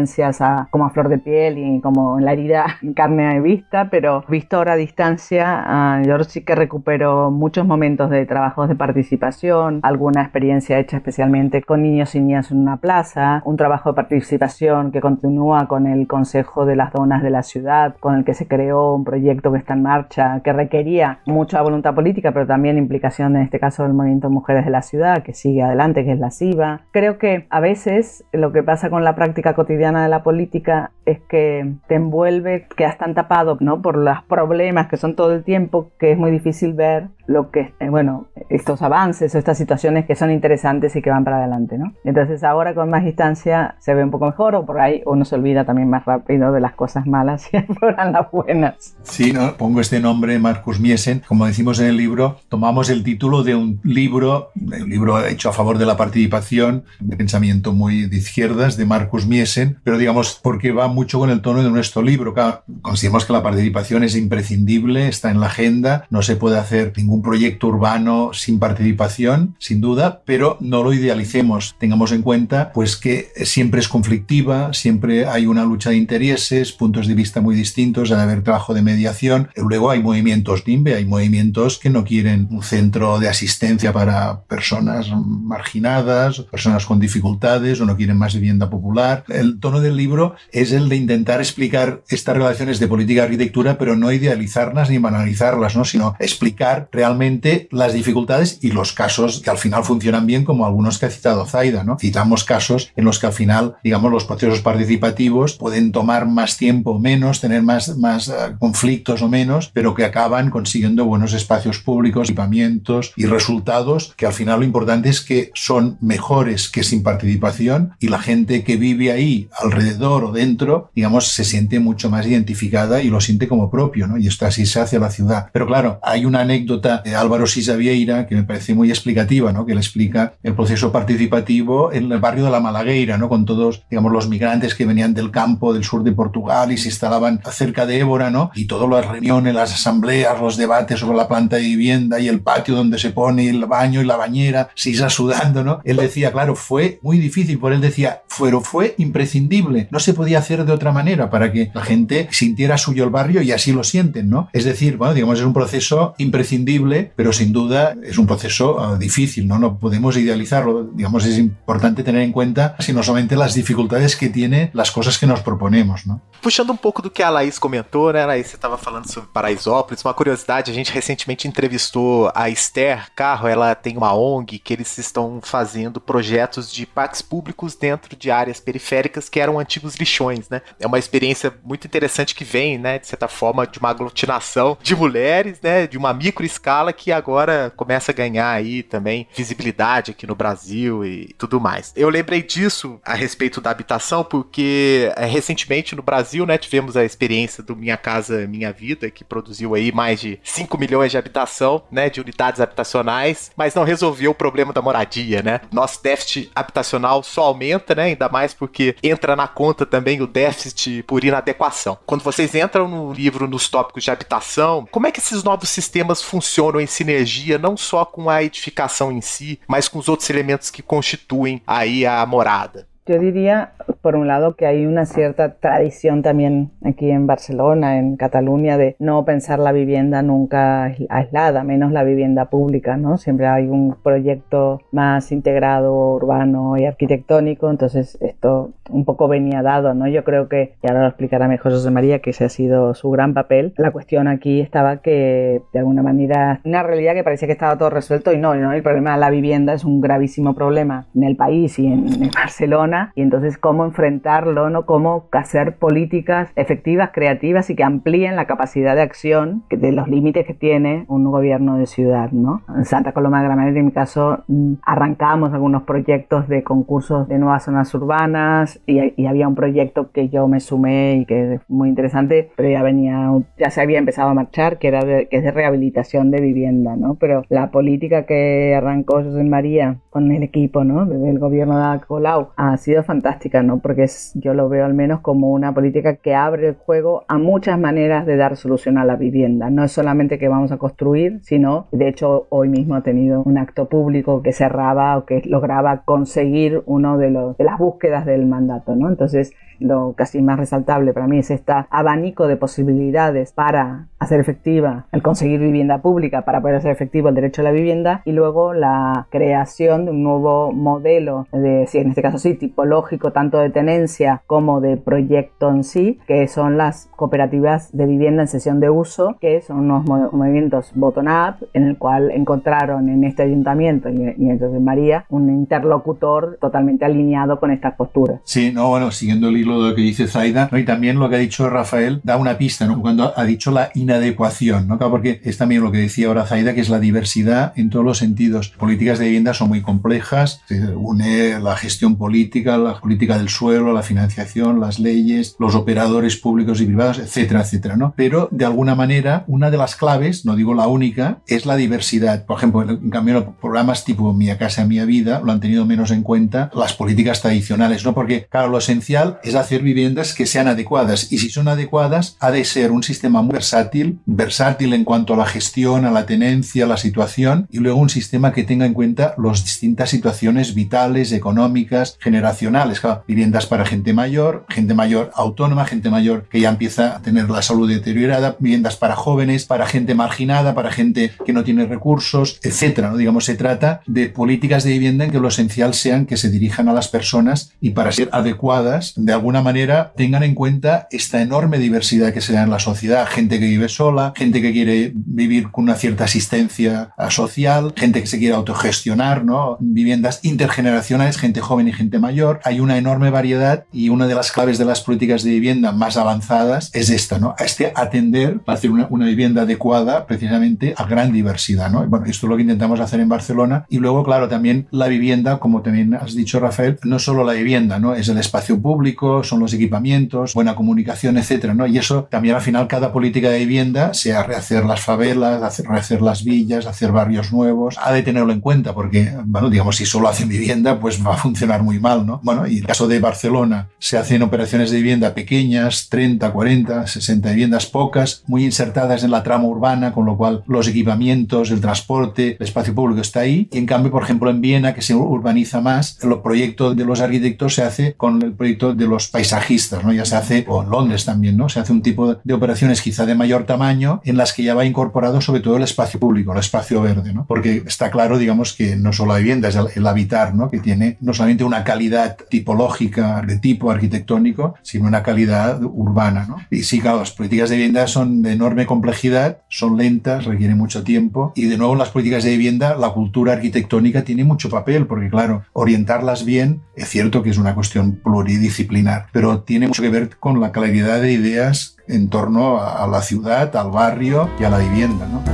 a, como a flor de piel y como en la herida en carne de vista, pero visto ahora a distancia, uh, yo sí que recupero muchos momentos de trabajos de participación, alguna experiencia hecha especialmente con niños y niñas en una plaza, un trabajo de participación que continúa con el Consejo de las Donas de la ciudad, con el que se creó un proyecto que está en marcha, que requería mucha voluntad política, pero también implicación, en este caso, del Movimiento Mujeres de la Ciudad, que sigue adelante, que es la C I V A. Creo que a veces lo que pasa con la práctica cotidiana de la política es que te envuelve, quedas tan tapado, ¿no?, por los problemas que son todo el tiempo, que es muy difícil ver lo que, eh, bueno, estos avances o estas situaciones que son interesantes y que van para adelante, ¿no? Entonces ahora con más distancia se ve un poco mejor, o por ahí uno se olvida también más rápido de las cosas malas y fueran las buenas. Sí, ¿no? Pongo este nombre, Marcus Miesen. Como decimos en el libro, tomamos el título de un libro, un libro hecho a favor de la participación, de pensamiento muy de izquierdas, de Marcus Miesen, pero digamos porque va mucho con el tono de nuestro libro. Claro, consideramos que la participación es imprescindible, está en la agenda, no se puede hacer ningún proyecto urbano sin participación, sin duda, pero no lo idealicemos. Tengamos en cuenta pues que siempre es conflictiva, siempre hay una lucha de intereses, puntos de vista muy distintos, ha de haber trabajo de mediación. Luego hay movimientos N I M B E, hay movimientos que no quieren un centro de asistencia para personas marginadas, personas con dificultades, o no quieren más vivienda popular. El tono del libro es el de intentar explicar estas relaciones de política y arquitectura, pero no idealizarlas ni banalizarlas, ¿no?, sino explicar realmente las dificultades y los casos que al final funcionan bien, como algunos que ha citado Zaida, ¿no? Citamos casos en los que al final, digamos, los procesos participativos pueden tomar más tiempo o menos, tener más, más uh, conflictos o menos, pero que acaban consiguiendo buenos espacios públicos, equipamientos y resultados que al final lo importante es que son mejores que sin participación, y la gente que vive ahí alrededor o dentro, digamos, se siente mucho más identificada y lo siente como propio, ¿no? Y esto así se hace a la ciudad. Pero claro, hay una anécdota de Álvaro Sisa Vieira que me parece muy explicativa, ¿no?, que le explica el proceso participativo en el barrio de la Malagueira, ¿no?, con todos, digamos, los migrantes que venían del campo del sur de Portugal y se instalaban cerca de Évora, ¿no?, y todas las reuniones, las asambleas, los debates sobre la planta de vivienda y el patio donde se pone el baño y la bañera, Sisa sudando, ¿no? Él decía, claro, fue muy difícil, por él decía, pero fue imprescindible, no se podía hacer de otra manera para que la gente sintiera suyo el barrio, y así lo sienten, ¿no? Es decir, bueno, digamos, es un proceso imprescindible, pero sin duda es un proceso uh, difícil, ¿no? No podemos idealizarlo, digamos, es importante tener en cuenta, sino solamente las dificultades que tiene las cosas que nos proponemos, ¿no? Puxando um pouco do que a Laís comentou, né, Laís, você estava falando sobre Paraisópolis, uma curiosidade, a gente recentemente entrevistou a Esther Carro, ela tem uma O N G que eles estão fazendo projetos de parques públicos dentro de áreas periféricas que eram antigos lixões, né? É uma experiência muito interessante que vem, né, de certa forma, de uma aglutinação de mulheres, né, de uma micro escala que agora começa a ganhar aí também visibilidade aqui no Brasil e tudo mais. Eu lembrei disso a respeito da habitação porque é, recentemente no Brasil, né, tivemos a experiência do Minha Casa Minha Vida, que produziu aí mais de cinco milhões de habitação, né, de unidades habitacionais, mas não resolveu o problema da moradia, né? Nosso déficit habitacional só aumenta, né, ainda mais porque entra na conta também o déficit por inadequação. Quando vocês entram no livro nos tópicos de habitação, como é que esses novos sistemas funcionam em sinergia, não só com a edificação em si, mas com os outros elementos que constituem aí a morada? Yo diría, por un lado, que hay una cierta tradición también aquí en Barcelona, en Cataluña, de no pensar la vivienda nunca aislada, menos la vivienda pública, ¿no? Siempre hay un proyecto más integrado, urbano y arquitectónico, entonces esto un poco venía dado, ¿no? Yo creo que, y ahora lo explicará mejor José María, que ese ha sido su gran papel. La cuestión aquí estaba que, de alguna manera, una realidad que parecía que estaba todo resuelto y no, ¿no? El problema de la vivienda es un gravísimo problema en el país y en, en Barcelona. Y entonces cómo enfrentarlo, ¿no? Cómo hacer políticas efectivas, creativas y que amplíen la capacidad de acción de los límites que tiene un gobierno de ciudad, ¿no? En Santa Coloma de Gramenet, en mi caso, arrancamos algunos proyectos de concursos de nuevas zonas urbanas y, y había un proyecto que yo me sumé y que es muy interesante, pero ya venía, ya se había empezado a marchar, que era de, que es de rehabilitación de vivienda, ¿no? Pero la política que arrancó José María con el equipo, ¿no? Del gobierno de Ada Colau hacia sido fantástica, ¿no? Porque es, yo lo veo al menos como una política que abre el juego a muchas maneras de dar solución a la vivienda. No es solamente que vamos a construir, sino, de hecho, hoy mismo ha tenido un acto público que cerraba o que lograba conseguir uno de, los, de las búsquedas del mandato, ¿no? Entonces, lo casi más resaltable para mí es este abanico de posibilidades para hacer efectiva el conseguir vivienda pública, para poder hacer efectivo el derecho a la vivienda, y luego la creación de un nuevo modelo de, sí, en este caso sí, tipológico, tanto de tenencia como de proyecto en sí, que son las cooperativas de vivienda en cesión de uso, que son unos mov- movimientos bottom-up, en el cual encontraron en este ayuntamiento y en Josep María un interlocutor totalmente alineado con estas posturas. Sí, no, bueno, siguiendo el hilo de lo que dice Zaida, ¿no? Y también lo que ha dicho Rafael da una pista, ¿no? Cuando ha dicho la inadecuación, ¿no? Claro, porque es también lo que decía ahora Zaida, que es la diversidad en todos los sentidos. Políticas de vivienda son muy complejas, se une la gestión política, la política del suelo, la financiación, las leyes, los operadores públicos y privados, etcétera, etcétera, ¿no? Pero, de alguna manera, una de las claves, no digo la única, es la diversidad. Por ejemplo, en cambio, los programas tipo Mía Casa, Mía Vida lo han tenido menos en cuenta las políticas tradicionales, ¿no? Porque, claro, lo esencial es hacer viviendas que sean adecuadas, y si son adecuadas ha de ser un sistema muy versátil, versátil en cuanto a la gestión, a la tenencia, a la situación, y luego un sistema que tenga en cuenta las distintas situaciones vitales, económicas, generacionales. Claro, viviendas para gente mayor, gente mayor autónoma, gente mayor que ya empieza a tener la salud deteriorada, viviendas para jóvenes, para gente marginada, para gente que no tiene recursos, etcétera, ¿no? Digamos, se trata de políticas de vivienda en que lo esencial sean que se dirijan a las personas, y para ser adecuadas, de alguna manera tengan en cuenta esta enorme diversidad que se da en la sociedad. Gente que vive sola, gente que quiere vivir con una cierta asistencia social, gente que se quiere autogestionar, ¿no? Viviendas intergeneracionales, gente joven y gente mayor. Hay una enorme variedad, y una de las claves de las políticas de vivienda más avanzadas es esta, ¿no? Este atender para hacer una, una vivienda adecuada precisamente a gran diversidad, ¿no? Bueno, esto es lo que intentamos hacer en Barcelona. Y luego, claro, también la vivienda, como también has dicho, Rafael, no solo la vivienda, ¿no? Es el espacio público, son los equipamientos, buena comunicación, etcétera, ¿no? Y eso también, al final, cada política de vivienda, sea rehacer las favelas, hacer, rehacer las villas, hacer barrios nuevos, ha de tenerlo en cuenta, porque, bueno, digamos, si solo hacen vivienda, pues va a funcionar muy mal, ¿no? Bueno, y en el caso de Barcelona, se hacen operaciones de vivienda pequeñas, treinta, cuarenta, sesenta viviendas, pocas, muy insertadas en la trama urbana, con lo cual los equipamientos, el transporte, el espacio público está ahí. Y en cambio, por ejemplo, en Viena, que se urbaniza más, el proyecto de los arquitectos se hace con el proyecto de los paisajistas, ¿no? Ya se hace, o en Londres también, ¿no? Se hace un tipo de operaciones quizá de mayor tamaño, en las que ya va incorporado sobre todo el espacio público, el espacio verde, ¿no? Porque está claro, digamos, que no solo la vivienda, es el, el habitar, ¿no? Que tiene no solamente una calidad tipológica de tipo arquitectónico, sino una calidad urbana, ¿no? Y sí, claro, las políticas de vivienda son de enorme complejidad, son lentas, requieren mucho tiempo, y de nuevo en las políticas de vivienda la cultura arquitectónica tiene mucho papel, porque claro, orientarlas bien, es cierto que es una cuestión pluridisciplinar, pero tiene mucho que ver con la claridad de ideas en torno a, a la ciudad, al barrio y a la vivienda, ¿no?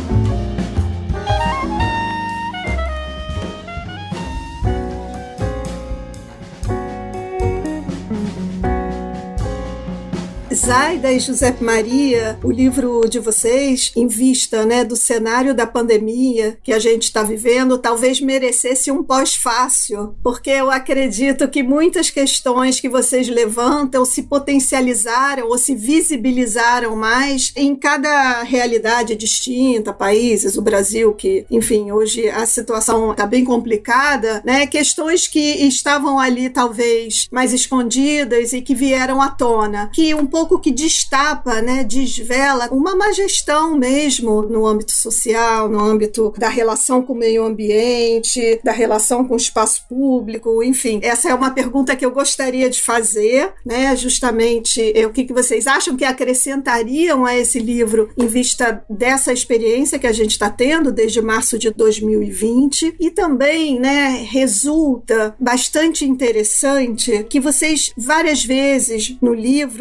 Zaida e Josep Maria, o livro de vocês, em vista, né, do cenário da pandemia que a gente está vivendo, talvez merecesse um pós-fácil, porque eu acredito que muitas questões que vocês levantam se potencializaram ou se visibilizaram mais em cada realidade distinta, países, o Brasil, que, enfim, hoje a situação está bem complicada, né, questões que estavam ali talvez mais escondidas e que vieram à tona, que um pouco que destapa, né, desvela uma má gestão mesmo no âmbito social, no âmbito da relação com o meio ambiente, da relação com o espaço público, enfim. Essa é uma pergunta que eu gostaria de fazer, né, justamente é, o que, que vocês acham que acrescentariam a esse livro em vista dessa experiência que a gente está tendo desde março de dois mil e vinte, e também, né, resulta bastante interessante que vocês várias vezes no livro clamam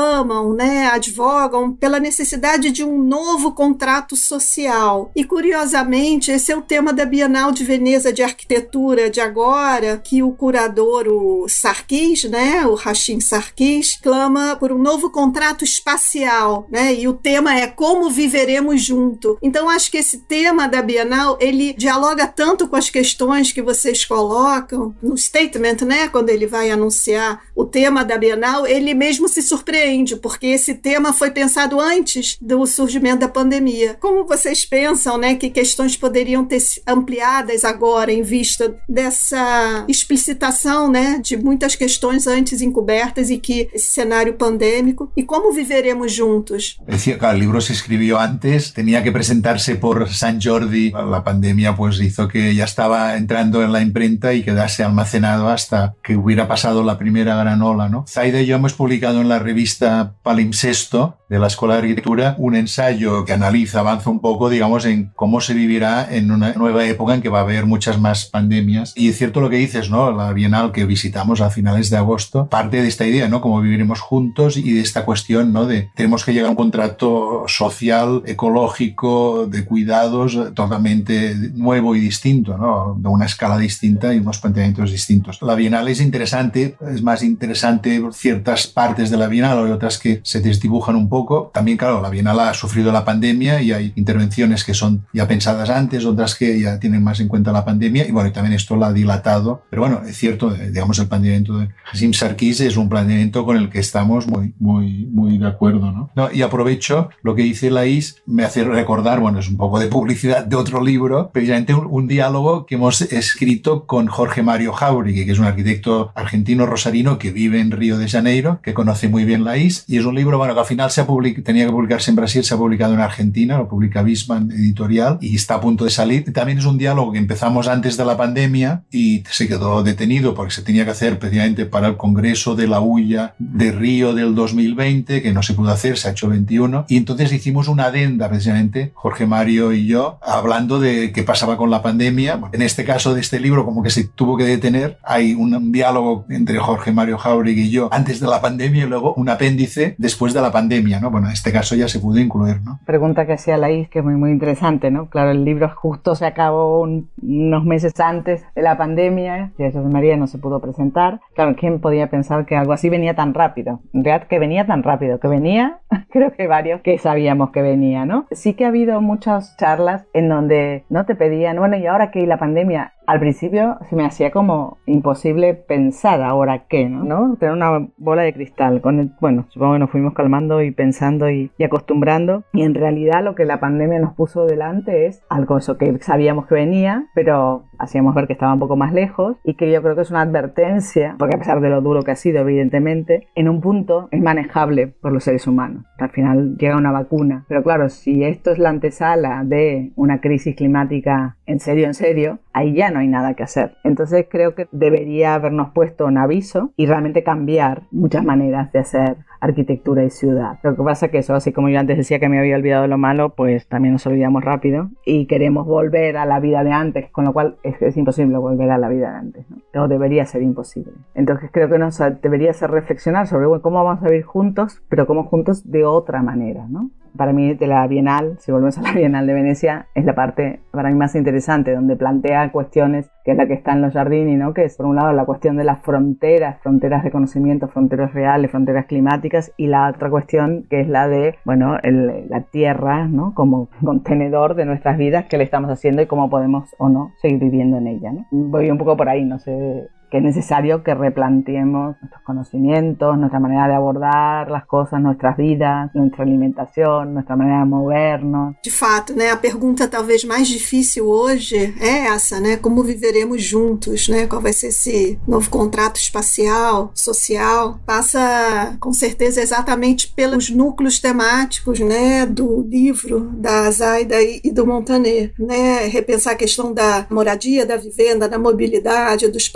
clamam, né, advogam pela necessidade de um novo contrato social. E, curiosamente, esse é o tema da Bienal de Veneza de Arquitetura de agora, que o curador, o Sarkis, né, o Hashim Sarkis, clama por um novo contrato espacial, né, e o tema é como viveremos junto. Então, acho que esse tema da Bienal, ele dialoga tanto com as questões que vocês colocam no statement, né, quando ele vai anunciar o tema da Bienal, ele mesmo se surpreende, porque esse tema foi pensado antes do surgimento da pandemia. Como vocês pensam, né, que questões poderiam ter ampliadas agora em vista dessa explicitação, né, de muitas questões antes encobertas e que esse cenário pandêmico, e como viveremos juntos? Decía, claro, el libro se escribió antes, tenía que presentarse por San Jordi, la pandemia pues hizo que ya estaba entrando en la imprenta y quedase almacenado hasta que hubiera pasado la primera gran ola, ¿no? Zaida y yo hemos publicado en la revista Palimpsesto de la Escuela de Arquitectura un ensayo que analiza, avanza un poco, digamos, en cómo se vivirá en una nueva época en que va a haber muchas más pandemias. Y es cierto lo que dices, ¿no? La Bienal que visitamos a finales de agosto parte de esta idea, ¿no? Cómo viviremos juntos y de esta cuestión, ¿no? De tenemos que llegar a un contrato social, ecológico, de cuidados totalmente nuevo y distinto, ¿no? De una escala distinta y unos planteamientos distintos. La Bienal es interesante, es más interesante ciertas partes de la Bienal, hay otras que se desdibujan un poco. También, claro, la Bienal ha sufrido la pandemia y hay intervenciones que son ya pensadas antes, otras que ya tienen más en cuenta la pandemia y bueno, y también esto la ha dilatado. Pero bueno, es cierto, digamos, el planteamiento de Hashim Sarkis es un planteamiento con el que estamos muy, muy, muy de acuerdo, ¿no? No, y aprovecho lo que dice Laís, me hace recordar, bueno, es un poco de publicidad de otro libro, precisamente un, un diálogo que hemos escrito con Jorge Mario Jauregui, que es un arquitecto argentino rosarino que vive en Río de Janeiro, que conoce muy bien Laís, y es un libro, bueno, que al final se ha public- tenía que publicarse en Brasil, se ha publicado en Argentina, lo publica Bisman Editorial y está a punto de salir. También es un diálogo que empezamos antes de la pandemia y se quedó detenido porque se tenía que hacer precisamente para el Congreso de la U I A de Río del dos mil veinte, que no se pudo hacer, se ha hecho veintiuno, y entonces hicimos una adenda precisamente, Jorge Mario y yo, hablando de qué pasaba con la pandemia. En este caso de este libro como que se tuvo que detener, hay un, un diálogo entre Jorge Mario Jauregui y yo antes de la pandemia y luego un apéndice después de la pandemia, ¿no? Bueno, en este caso ya se pudo incluir, ¿no? Pregunta que hacía Laís, que es muy, muy interesante, ¿no? Claro, el libro justo se acabó un, unos meses antes de la pandemia, y José María no se pudo presentar. Claro, ¿quién podía pensar que algo así venía tan rápido? En realidad que venía tan rápido, que venía, creo que varios que sabíamos que venía, ¿no? Sí que ha habido muchas charlas en donde no te pedían, bueno, ¿y ahora qué? ¿Y la pandemia? Al principio se me hacía como imposible pensar ahora qué, ¿no? ¿no? Tener una bola de cristal. Con el, bueno, supongo que nos fuimos calmando y pensando y, y acostumbrando. Y en realidad lo que la pandemia nos puso delante es algo eso que sabíamos que venía, pero hacíamos ver que estaba un poco más lejos y que yo creo que es una advertencia, porque a pesar de lo duro que ha sido, evidentemente, en un punto es manejable por los seres humanos. Al final llega una vacuna. Pero claro, si esto es la antesala de una crisis climática en serio, en serio, ahí ya no hay nada que hacer. Entonces creo que debería habernos puesto un aviso y realmente cambiar muchas maneras de hacer arquitectura y ciudad. Lo que pasa es que eso, así como yo antes decía que me había olvidado lo malo, pues también nos olvidamos rápido y queremos volver a la vida de antes, con lo cual es, es imposible volver a la vida de antes, ¿no? O debería ser imposible. Entonces creo que nos debería hacer reflexionar sobre bueno, cómo vamos a vivir juntos, pero cómo juntos de otra manera, ¿no? Para mí de la Bienal, si volvemos a la Bienal de Venecia, es la parte para mí más interesante, donde plantea cuestiones, que es la que está en los Giardini, ¿no? Que es por un lado la cuestión de las fronteras, fronteras de conocimiento, fronteras reales, fronteras climáticas, y la otra cuestión que es la de, bueno, el, la tierra, ¿no? Como contenedor de nuestras vidas, qué le estamos haciendo y cómo podemos o no seguir viviendo en ella, ¿no? Voy un poco por ahí, no sé... que es necesario que replanteemos nuestros conhecimentos, nuestra manera de abordar las cosas, nuestras vidas, nuestra alimentação, nuestra maneira de movernos. De fato, né, a pergunta talvez mais difícil hoje é essa, né, como viveremos juntos, né, qual vai ser esse novo contrato espacial, social, passa com certeza exatamente pelos núcleos temáticos, né, do livro da Zaida e do Montaner, né, repensar a questão da moradia, da vivenda, da mobilidade, do espaço público,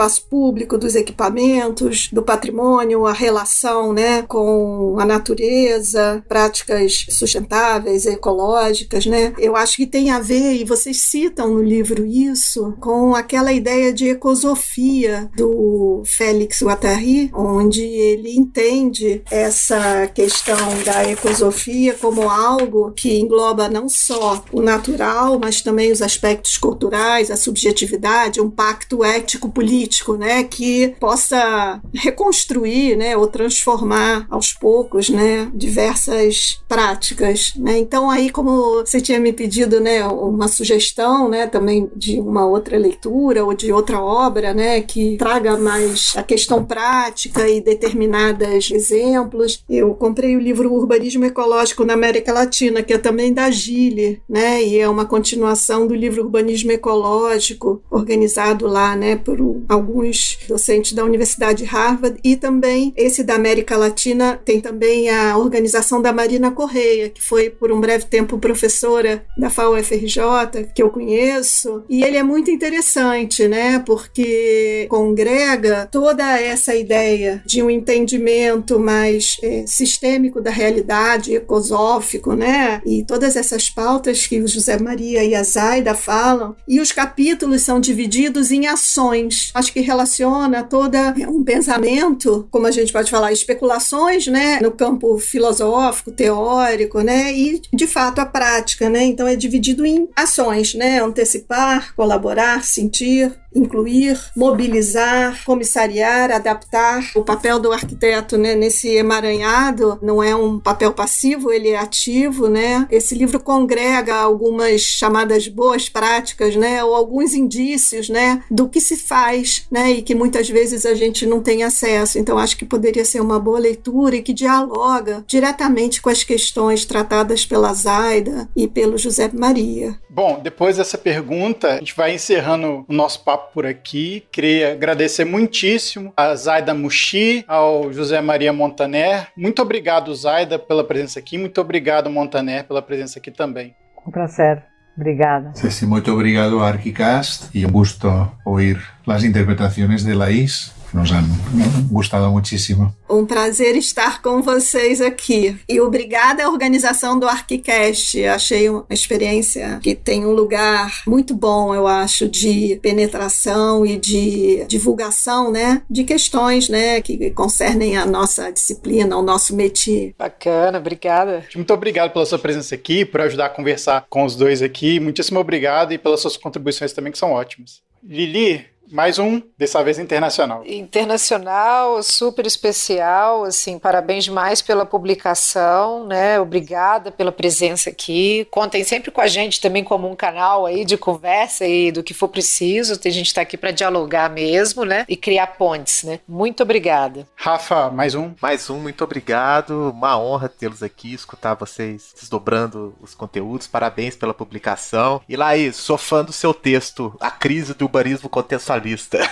público, dos equipamentos, do patrimônio, a relação, né, com a natureza, práticas sustentáveis, ecológicas, né? Eu acho que tem a ver, e vocês citam no livro isso, com aquela ideia de ecosofia do Félix Guattari, onde ele entende essa questão da ecosofia como algo que engloba não só o natural, mas também os aspectos culturais, a subjetividade, um pacto ético-político, né, que possa reconstruir, né, ou transformar aos poucos, né, diversas práticas, né? Então aí, como você tinha me pedido, né, uma sugestão, né, também de uma outra leitura ou de outra obra, né, que traga mais a questão prática e determinados exemplos, eu comprei o livro Urbanismo Ecológico na América Latina, que é também da Gili, né, e é uma continuação do livro Urbanismo Ecológico, organizado lá, né, por alguns docentes da Universidade de Harvard, e também esse da América Latina tem também a organização da Marina Correia, que foi por um breve tempo professora da F A U F R J, que eu conheço, e ele é muito interessante, né, porque congrega toda essa ideia de um entendimento mais é, sistêmico da realidade, ecosófico, né, e todas essas pautas que o José Maria e a Zaida falam, e os capítulos são divididos em ações. Acho que relaciona toda um pensamento, como a gente pode falar, especulações, né, no campo filosófico, teórico, né, e de fato a prática, né, então é dividido em ações, né, antecipar, colaborar, sentir, incluir, mobilizar, comissariar, adaptar. O papel do arquiteto, né, nesse emaranhado não é um papel passivo, ele é ativo, né? Esse livro congrega algumas chamadas boas práticas, né, ou alguns indícios, né, do que se faz, né, e que muitas vezes a gente não tem acesso. Então acho que poderia ser uma boa leitura e que dialoga diretamente com as questões tratadas pela Zaida e pelo José Maria. Bom, depois dessa pergunta, a gente vai encerrando o nosso papo por aqui. Queria agradecer muitíssimo a Zaida Mushi, ao José Maria Montaner. Muito obrigado, Zaida, pela presença aqui. Muito obrigado, Montaner, pela presença aqui também. Um prazer. Obrigada. Sí, sí, muito obrigado a Arquicast y un gusto oír las interpretaciones de Laís. Nos han gostado muitíssimo. Um prazer estar com vocês aqui. E obrigada à organização do Arquicast. Achei uma experiência que tem um lugar muito bom, eu acho, de penetração e de divulgação, né, de questões, né, que concernem a nossa disciplina, o nosso métier. Bacana, obrigada. Muito obrigado pela sua presença aqui, por ajudar a conversar com os dois aqui. Muitíssimo obrigado e pelas suas contribuições também, que são ótimas. Lili, mais um, dessa vez internacional. Internacional, super especial, assim, parabéns demais pela publicação, né, obrigada pela presença aqui, contem sempre com a gente também como um canal aí de conversa e do que for preciso, a gente está aqui para dialogar mesmo, né, e criar pontes, né, muito obrigada. Rafa, mais um. Mais um, muito obrigado, uma honra tê-los aqui, escutar vocês desdobrando os conteúdos, parabéns pela publicação, e Laís, sou fã do seu texto, A Crise do Urbanismo Contextualista.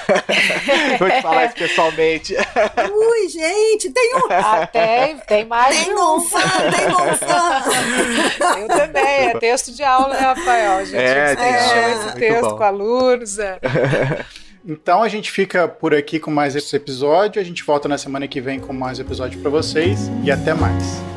Vou te falar isso pessoalmente. Ui, gente, tem um... Ah, tem, tem mais Tem um. um fã, tem um fã. Eu também, é texto de aula, né, Rafael? A gente É, tem deixou aula, esse muito texto bom. com alunos. É. Então a gente fica por aqui com mais esse episódio. A gente volta na semana que vem com mais episódio para vocês. E até mais.